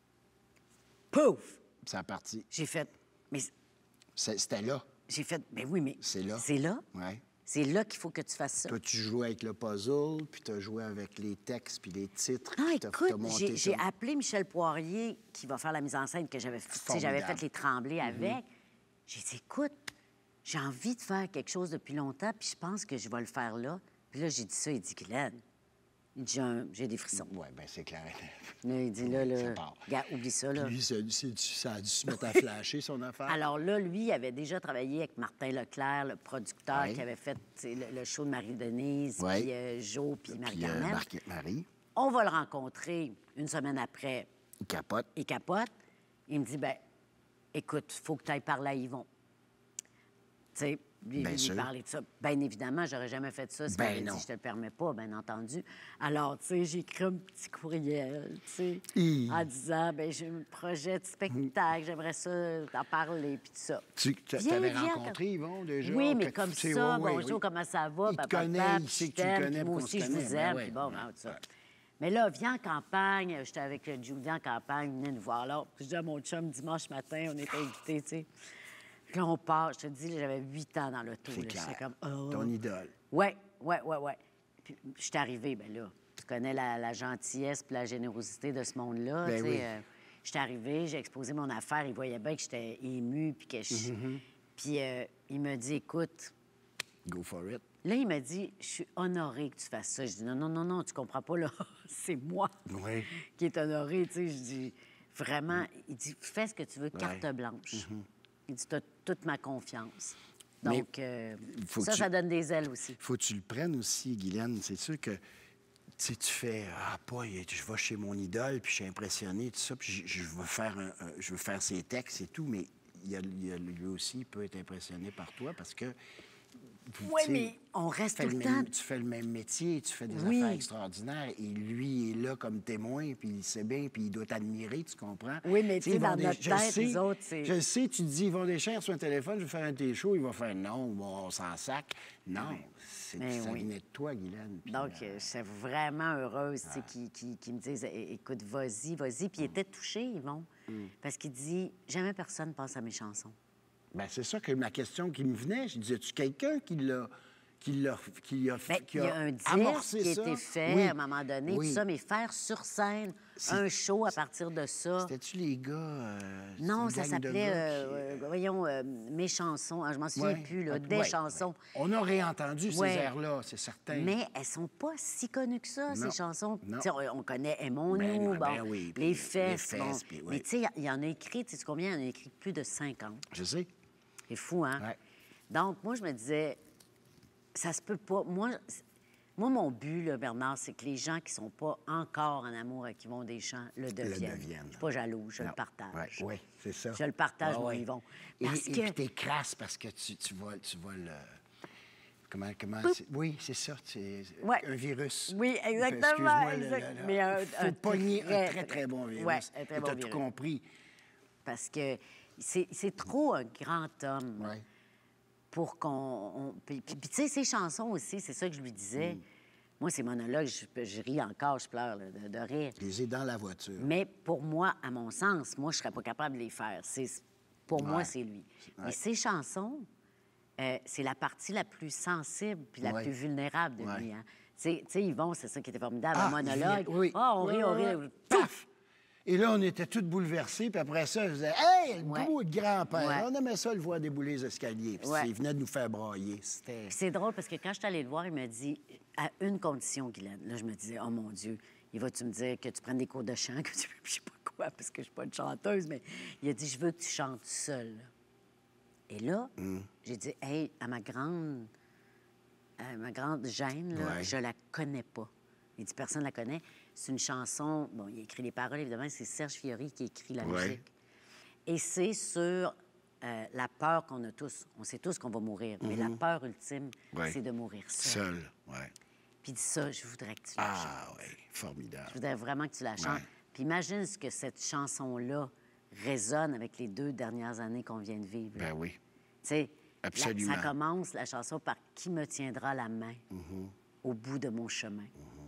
Pouf! Ça a parti. J'ai fait... Mais C'était là. j'ai fait... Mais oui, mais... C'est là. C'est là. Ouais. C'est là qu'il faut que tu fasses ça. Toi, tu jouais avec le puzzle, puis tu as joué avec les textes, puis les titres. Ah, puis t'as écoute, monté j'ai ça. appelé Michel Poirier, qui va faire la mise en scène que j'avais fait. Tu sais, j'avais fait les tremblés avec. J'ai dit, écoute, j'ai envie de faire quelque chose depuis longtemps, puis je pense que je vais le faire là. Puis là, j'ai dit ça, il dit, Glenn, il dit, j'ai des frissons. Oui, bien, c'est clair. Là, il dit, Ça là, part. gars, oublie ça, là. Lui, ça a dû se mettre à flasher son affaire. Alors là, lui, il avait déjà travaillé avec Martin Leclerc, le producteur Ouais. qui avait fait tu sais, le show de Marie-Denise, Ouais. puis Jo, puis Puis Marie-Carmen. Marie, On va le rencontrer une semaine après. il capote. Il capote. Il me dit, ben, écoute, faut que tu ailles parler à Yvon. Tu sais, Bien lui sûr. parler de ça. Bien évidemment, j'aurais jamais fait ça si Ben on m'avait non. dit, je te le permets pas, bien entendu. Alors, tu sais, j'ai écrit un petit courriel, tu sais, Hi. en disant, ben j'ai un projet de spectacle, j'aimerais ça t'en parler, puis tout ça. Tu Viens, avais viens, rencontré Yvon déjà? Oui, mais que comme tu sais, ça, ouais, bonjour, oui. comment ça va? Il te papa, connaît, papa, il sait je que tu le t'aime, connais, puis moi puis qu'on aussi, se je vous connaît. aime, Ben puis ouais, bon, ben, tout ça. Mais là, viens en campagne. J'étais avec Julie en campagne, il venait nous voir là. Puis je dis à mon chum, dimanche matin, on était invités, tu sais. Puis là, on part. Je te dis, là, j'avais 8 ans dans l'auto. C'est là. clair. J'étais comme, oh. Ton idole. Ouais. Puis je suis arrivée, bien là, tu connais la gentillesse puis la générosité de ce monde-là, Ben tu sais. oui. Je suis arrivée, j'ai exposé mon affaire, il voyait bien que j'étais émue, puis que je... Puis il me dit, écoute... Go for it. Là, il m'a dit, je suis honorée que tu fasses ça. Je dis, non, tu comprends pas, là. C'est moi Oui. qui est honorée, tu sais. Je dis, vraiment, il dit, fais ce que tu veux, carte blanche. Il dit, t'as toute ma confiance. Mais Donc, faut que ça, tu- ça donne des ailes aussi. Faut que tu le prennes aussi, Guylaine. C'est sûr que tu sais, tu fais je vais chez mon idole, puis je suis impressionné, tout ça, puis je veux faire ses textes et tout, mais lui aussi, il peut être impressionné par toi parce que. Oui, tu sais, mais on reste tu fais tout le le temps... même- tu fais le même métier, tu fais des Oui. affaires extraordinaires, et lui est là comme témoin, puis il sait bien, puis il doit t'admirer, tu comprends? Oui, mais tu sais, Yvon dans notre je tête, sais- nous autres, c'est- Je sais, tu te dis, Yvon Deschamps sur un téléphone, je vais faire un de tes shows, il va faire non, bon, on s'en sac. Non, Mais ça oui. venait de toi, Guylaine. puis, Donc, je suis vraiment heureuse tu sais, qu'ils me disent écoute, vas-y. Puis il était touché, Yvon, parce qu'il dit jamais personne pense à mes chansons. ben, c'est ça que ma question qui me venait. Je disais, tu quelqu'un qui l'a qui a Bien, il y a un disque amorcé qui a ça. été fait Oui. à un moment donné, Oui. tout ça, mais faire sur scène un show à partir de ça. C'était-tu les gars? Non, c'était ça une gang de s'appelait, gars qui- voyons, Mes chansons. Ah, je m'en souviens Ouais. plus, là, Ah, des ouais, chansons. ouais. On a réentendu Ouais. ces airs-là, c'est certain. Mais elles sont pas si connues que ça, Non. ces chansons. Non. Tu sais, on connaît Aimons-nous, Ben non, bon, ben oui, puis Les Fesses. Les bon. Fesses, puis oui. Mais tu sais, il y en a écrit, tu sais combien? Il y en a écrit plus de 50. Je sais. C'est fou, hein? Ouais. Donc, moi, je me disais, ça se peut pas. Moi, mon but, là, Bernard, c'est que les gens qui sont pas encore en amour avec Yvon Deschamps le deviennent. Je suis pas jaloux, je le partage. Oui, c'est ça. Je le partage, Ah, mon ouais. Yvon. Et Parce puis que... t'es crasse parce que tu vois le... Comment oui, c'est ça. C'est Ouais. un virus. Oui, exactement. Excuse-moi, exact. Mais faut pogner un très, très bon virus. Ouais, un très Et bon t'as virus. tout compris. Parce que c'est trop un grand homme Ouais. pour qu'on... Puis, tu sais, ses chansons aussi, c'est ça que je lui disais. Moi, ces monologues, je ris encore, je pleure là, de rire. Je les ai dans la voiture. Mais pour moi, à mon sens, moi, je serais pas capable de les faire. Pour moi, Ouais. c'est lui. Ouais. Mais ses chansons, c'est la partie la plus sensible puis la Ouais. plus vulnérable de Ouais. lui. Hein. Tu sais, Yvon, c'est ça qui était formidable, Ah, un monologue. oui. Ah, on rit, on Ouais, rit. ouais. Paf! Et là, on était tous bouleversés. Puis après ça, je disais, hey, le Ouais. beau grand-père. Ouais. On aimait ça le voir débouler les escaliers. Puis Ouais. il venait de nous faire brailler. C'était... Puis c'est drôle parce que quand je suis allée le voir, il m'a dit, à une condition, Guylaine. Là, je me disais, oh mon Dieu, il va-tu me dire que tu prennes des cours de chant, que tu je sais pas quoi, parce que je suis pas une chanteuse, mais il a dit, je veux que tu chantes seule. Et là, j'ai dit, hey, à ma grande gêne, là, Ouais. je la connais pas. Il dit, personne la connaît. C'est une chanson, bon, il a écrit les paroles, évidemment, c'est Serge Fiori qui a écrit la Ouais. musique. Et c'est sur la peur qu'on a tous. On sait tous qu'on va mourir, mais la peur ultime, Ouais. c'est de mourir seul. Seul, ouais. Puis il dit ça, je voudrais que tu la chantes. Ah, oui, formidable. Je voudrais vraiment que tu la chantes. Ouais. Puis imagine ce que cette chanson-là résonne avec les 2 dernières années qu'on vient de vivre. Ben oui. Tu sais, Absolument. ça commence, la chanson, par « Qui me tiendra la main au bout de mon chemin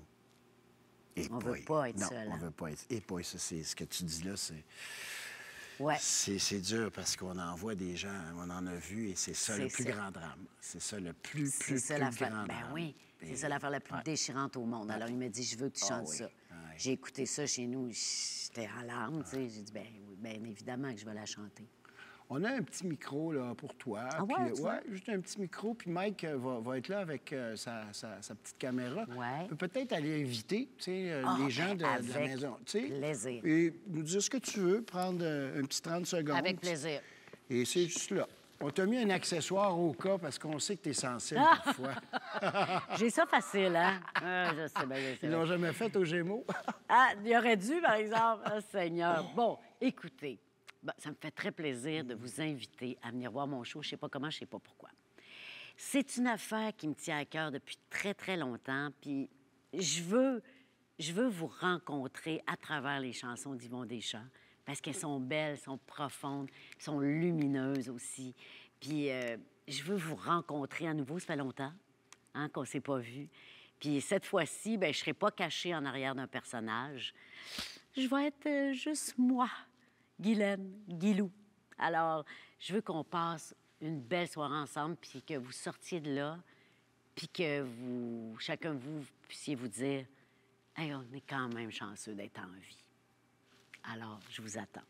Et On veut boy. pas être non, seul, on hein. veut pas être... Et boy, ça, c'est ce que tu dis là, c'est... ». Ouais. C'est dur parce qu'on en voit des gens, on en a vu, et c'est ça le C'est plus ça. grand drame. C'est ça le plus C'est ça l'affaire. grand Ben drame. oui, c'est Et- ça l'affaire la plus Ouais. déchirante au monde. Alors il m'a dit, je veux que tu Ah chantes oui. ça. Ah oui. J'ai écouté ça chez nous, j'étais en larmes, tu sais. J'ai dit, ben oui, bien évidemment que je vais la chanter. On a un petit micro là, pour toi. Ah ouais, puis, tu vois? juste un petit micro. Puis Mike va être là avec sa petite caméra. Ouais. Peut peut-être aller inviter tu sais, Ah, les gens de la avec maison. Tu sais, plaisir. Et nous dire ce que tu veux, prendre un petit 30 secondes. Avec plaisir. Et c'est juste là. On t'a mis un accessoire au cas parce qu'on sait que tu es sensible Ah! parfois. J'ai ça facile, hein? Ah, je sais bien, je sais Ils bien. l'ont jamais fait aux Gémeaux. Ah, il aurait dû, par exemple. Ah, Seigneur. Bon, écoutez, ça me fait très plaisir de vous inviter à venir voir mon show. Je sais pas comment, je sais pas pourquoi. C'est une affaire qui me tient à cœur depuis très, très longtemps. Puis je veux vous rencontrer à travers les chansons d'Yvon Deschamps parce qu'elles sont belles, sont profondes, sont lumineuses aussi. Puis je veux vous rencontrer à nouveau. Ça fait longtemps hein, qu'on ne s'est pas vu. Puis cette fois-ci, ben, je ne serai pas cachée en arrière d'un personnage. Je vais être juste moi, Guylaine, Guilou. Alors, je veux qu'on passe une belle soirée ensemble, puis que vous sortiez de là, puis que vous, chacun de vous, puissiez vous dire « Hey, on est quand même chanceux d'être en vie. » Alors, je vous attends.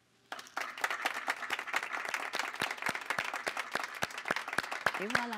Et voilà.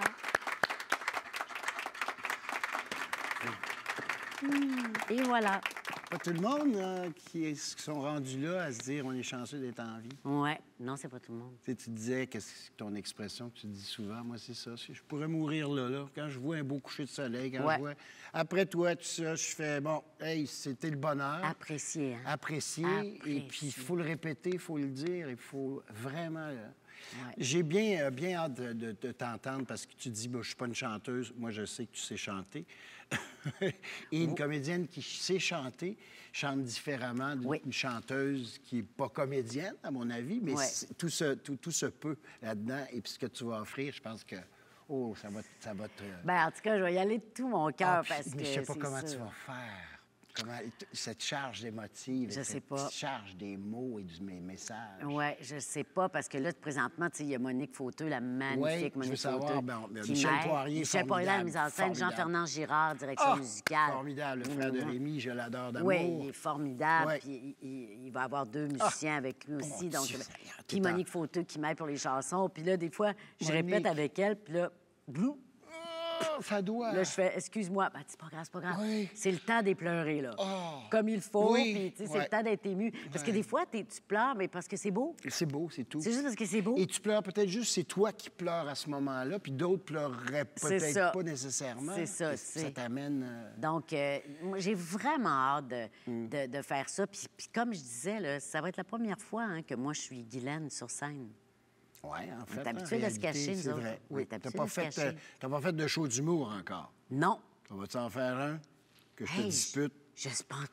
Et voilà. Pas tout le monde qui sont rendus là à se dire on est chanceux d'être en vie. Ouais. Non, c'est pas tout le monde. Tu sais, tu disais, qu'est-ce que ton expression que tu dis souvent, moi, c'est ça. Je pourrais mourir là. Quand je vois un beau coucher de soleil, quand Ouais. je vois... Après toi, tout ça, je fais, bon, hey, c'était le bonheur. Apprécier, hein? Apprécier. Apprécier. Et puis, il faut le répéter, il faut le dire, il faut vraiment... Ouais. J'ai bien hâte de t'entendre parce que tu dis, je suis pas une chanteuse. Moi, je sais que tu sais chanter. Et une comédienne qui sait chanter chante différemment d'une Oui. chanteuse qui n'est pas comédienne, à mon avis, mais Ouais. tout se peut là-dedans. Et puis ce que tu vas offrir, je pense que, ça va te... Ben, en tout cas, je vais y aller de tout mon cœur Ah, puis- parce que. mais je sais pas c'est comment sûr. tu vas faire. Comment, cette charge émotive, Je sais cette pas. petite charge des mots et du message. Oui, je sais pas, parce que là, présentement, tu sais, il y a Monique Fauteux, la magnifique Oui, je veux Monique savoir, Fauteux, ben, qui Michel m'aide. Poirier, Michel Poirier, la mise en scène, formidable. Jean-Fernand Girard, direction Ah, musicale. formidable, le frère de Rémi, je l'adore d'amour. Oui, il est formidable. Ouais. Puis il va avoir 2 musiciens avec lui aussi. Mon Donc, Dieu, puis tout en- Monique Fauteux qui m'aide pour les chansons. Puis là, des fois, je Monique. répète avec elle, puis là, blou, Ça doit. là, je fais, excuse-moi. Ben, c'est pas grave, c'est pas grave. Oui. C'est le temps des pleurer, là. Oh. Comme il faut. Oui, Puis, tu sais, c'est ouais. le temps d'être ému. Parce que des fois, tu pleures, mais parce que c'est beau. C'est beau, c'est tout. C'est juste parce que c'est beau. Et tu pleures peut-être juste, c'est toi qui pleures à ce moment-là, puis d'autres pleureraient C'est peut-être ça. pas nécessairement. C'est ça, Et c'est- Ça t'amène... Donc, moi, j'ai vraiment hâte de faire ça. Puis comme je disais, là, ça va être la première fois hein, que moi, je suis Guylaine sur scène. Oui, en fait. est habitué de se cacher, c'est nous autres. vrai. On Oui. est T'as habitué pas de se fait, cacher. t'as pas fait de show d'humour encore. Non. Ça va-tu en faire un? Que je te Hey, dispute? Je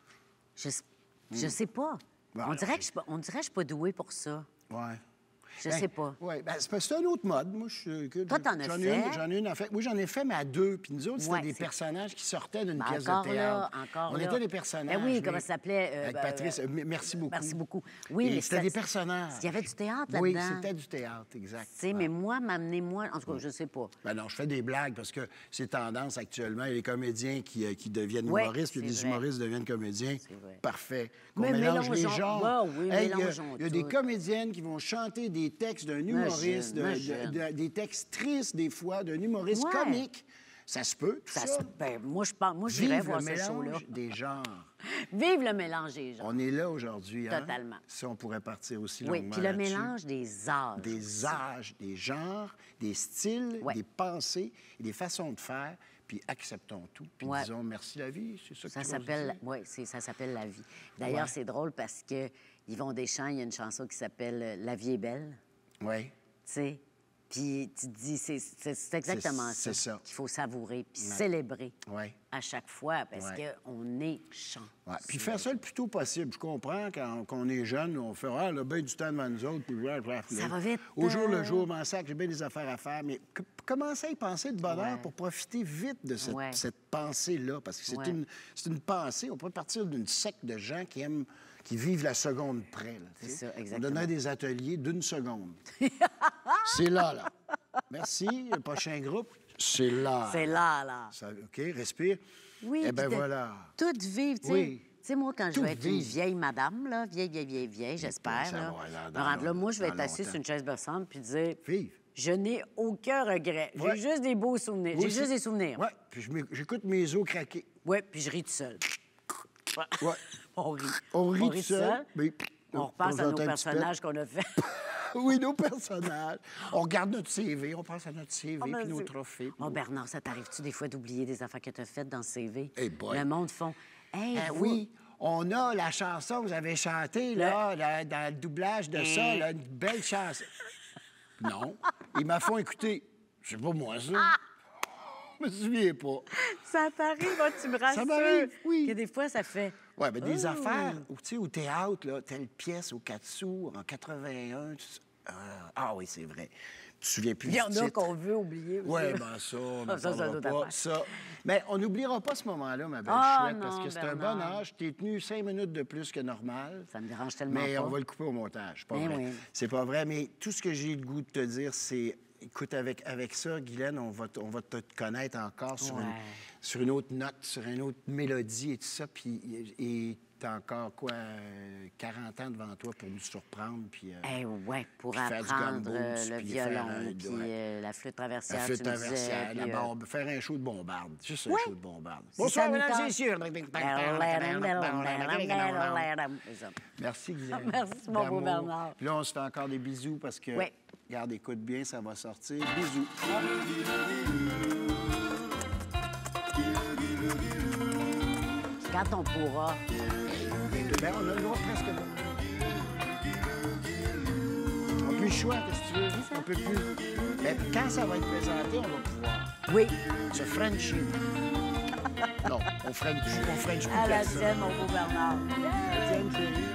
sais pas. Bon, On dirait que je suis pas douée pour ça. Ouais. Je sais pas. Oui, ben, c'est parce que c'est un autre mode. Moi, Toi, t'en as j'en ai fait? J'en ai une, en fait. Oui, j'en ai fait, mais à deux. Puis nous autres, c'était Ouais, des c'est- personnages qui sortaient d'une Ben, pièce encore de théâtre. là, encore On là. était des personnages. Ben oui, mais- comment ça s'appelait? Avec Patrice. Merci beaucoup. Merci beaucoup. Oui, Et mais c'était des personnages. Il y avait du théâtre Oui, là-dedans. c'était du théâtre, exact. Tu sais, mais moi, m'amener, en tout cas, je sais pas. Ben non, je fais des blagues parce que c'est tendance actuellement. Il y a des comédiens qui deviennent Ouais, humoristes, puis il y a c'est des vrai. humoristes qui deviennent comédiens. C'est vrai. Parfait. Qu'on Mais mélange les mélangeons- genres. Ouais, oui, il y a mélangeons des tout. comédiennes qui vont chanter des textes d'un humoriste, Imagine. des textes tristes des fois, d'un humoriste Ouais. comique. Ça se peut, tout ça. Ben, moi, j'irais Vive voir le ce show-là. mélange des genres. Vive le mélange des genres. On est là aujourd'hui. Hein? Totalement. Si on pourrait partir aussi Oui, longuement puis le là-dessus. mélange des âges. Des âges, des genres, des styles, Ouais. des pensées et des façons de faire, puis acceptons tout, puis Ouais. disons merci la vie, c'est ça que Ça tu vas s'appelle, dire? oui, ça s'appelle La vie. D'ailleurs, Ouais. c'est drôle parce que Yvon Deschamps, il y a une chanson qui s'appelle La vie est belle. Oui, Tu sais, puis tu te dis, c'est exactement C'est ça, ça. qu'il faut savourer puis célébrer oui. à chaque fois parce Ouais. qu'on est chanceux. Ouais. Puis faire ça le plus tôt possible. Je comprends quand on est jeune, on fait ah, là, ben du temps devant nous autres. Puis, Ça va vite. Au jour le jour, m'en sac, j'ai bien des affaires à faire. Mais commencez à y penser de bonheur Ouais. pour profiter vite de cette, Ouais. cette pensée-là. Parce que c'est Ouais. une pensée. On peut partir d'une secte de gens qui vivent la seconde près. Là, tu sais. C'est ça, On exactement. donnerait des ateliers d'une seconde. C'est là, là. Merci. Le prochain groupe, c'est là. C'est là, là. Ça- OK, respire. Oui, Eh bien, puis de voilà. Tout vivre, tu sais. Oui. Tu sais, moi, quand je Tout vais être une vivre. vieille madame, là, vieille, j'espère, ça là, va aller me dans rendre là, moi, je vais dans être assise longtemps. sur une chaise berçante puis dire Vive. je n'ai aucun regret. Ouais. J'ai juste des beaux souvenirs. Moi J'ai aussi. juste des souvenirs. Oui, puis j'écoute mes os craquer. Oui, puis je ris tout seul. Ouais. On rit. On rit tout tout seul. Mais On repense à nos entend un petit personnages qu'on a fait. peu. Oui, nos personnages. On regarde notre CV, on pense à notre CV, Oh, puis nos Dieu. trophées. Oh, Bernard, ça t'arrive-tu des fois d'oublier des affaires que tu as faites dans le CV? Hey boy. Le monde font. Hey, vous- Oui, on a la chanson que vous avez chantée, là, dans le doublage de ça, là, une belle chanson. Non. Ils m'ont fait écouter. C'est pas moi, ça. Je me souviens pas. Ça t'arrive, hein, tu me rassures. m'arrive, oui. Que des fois, ça fait. Oui, mais des Oh. affaires, tu sais, au théâtre, là, telle pièce au 4 sous, en 81. Ah oui, c'est vrai. Tu te souviens plus Il y du en a titre. qu'on veut oublier aussi. Oui, bien ça, on n'en Ah, ça, c'est parlera une autre pas. affaire. Ça. Mais on n'oubliera pas ce moment-là, ma belle Ah, chouette, parce non, que c'est un Bernard. bon âge. T'es tenu 5 minutes de plus que normal. Ça me dérange tellement Mais pas. on va le couper au montage, pas Mais vrai. oui. C'est pas vrai, mais tout ce que j'ai le goût de te dire, c'est... Écoute, avec ça, Guylaine, on va te connaître encore sur, Ouais. sur une autre note, sur une autre mélodie et tout ça. Et t'as encore, 40 ans devant toi pour nous surprendre. Puis, Eh ouais, pour puis faire du apprendre gumbo, le puis violon, faire un- puis ouais. la flûte traversière, la flûte tu me disais, traversière, la puis, bombe, faire un show de bombarde. Juste un Ouais. show de bombarde. ça Bonsoir, nous mesdames tente. et messieurs. C'est ça. Merci, Guylaine. Merci, mon beau D'amour. Bernard. Puis là, on se fait encore des bisous parce que, Ouais. regarde, écoute bien, ça va sortir. Bisous. Quand on pourra. Ben, on a le droit presque. On n'a plus le choix, qu'est-ce que tu veux? On peut plus. Mais quand ça va être présenté, on va pouvoir Oui, se Frencher. Non, on French plus à la personne. scène, mon beau Bernard. Tiens, chérie.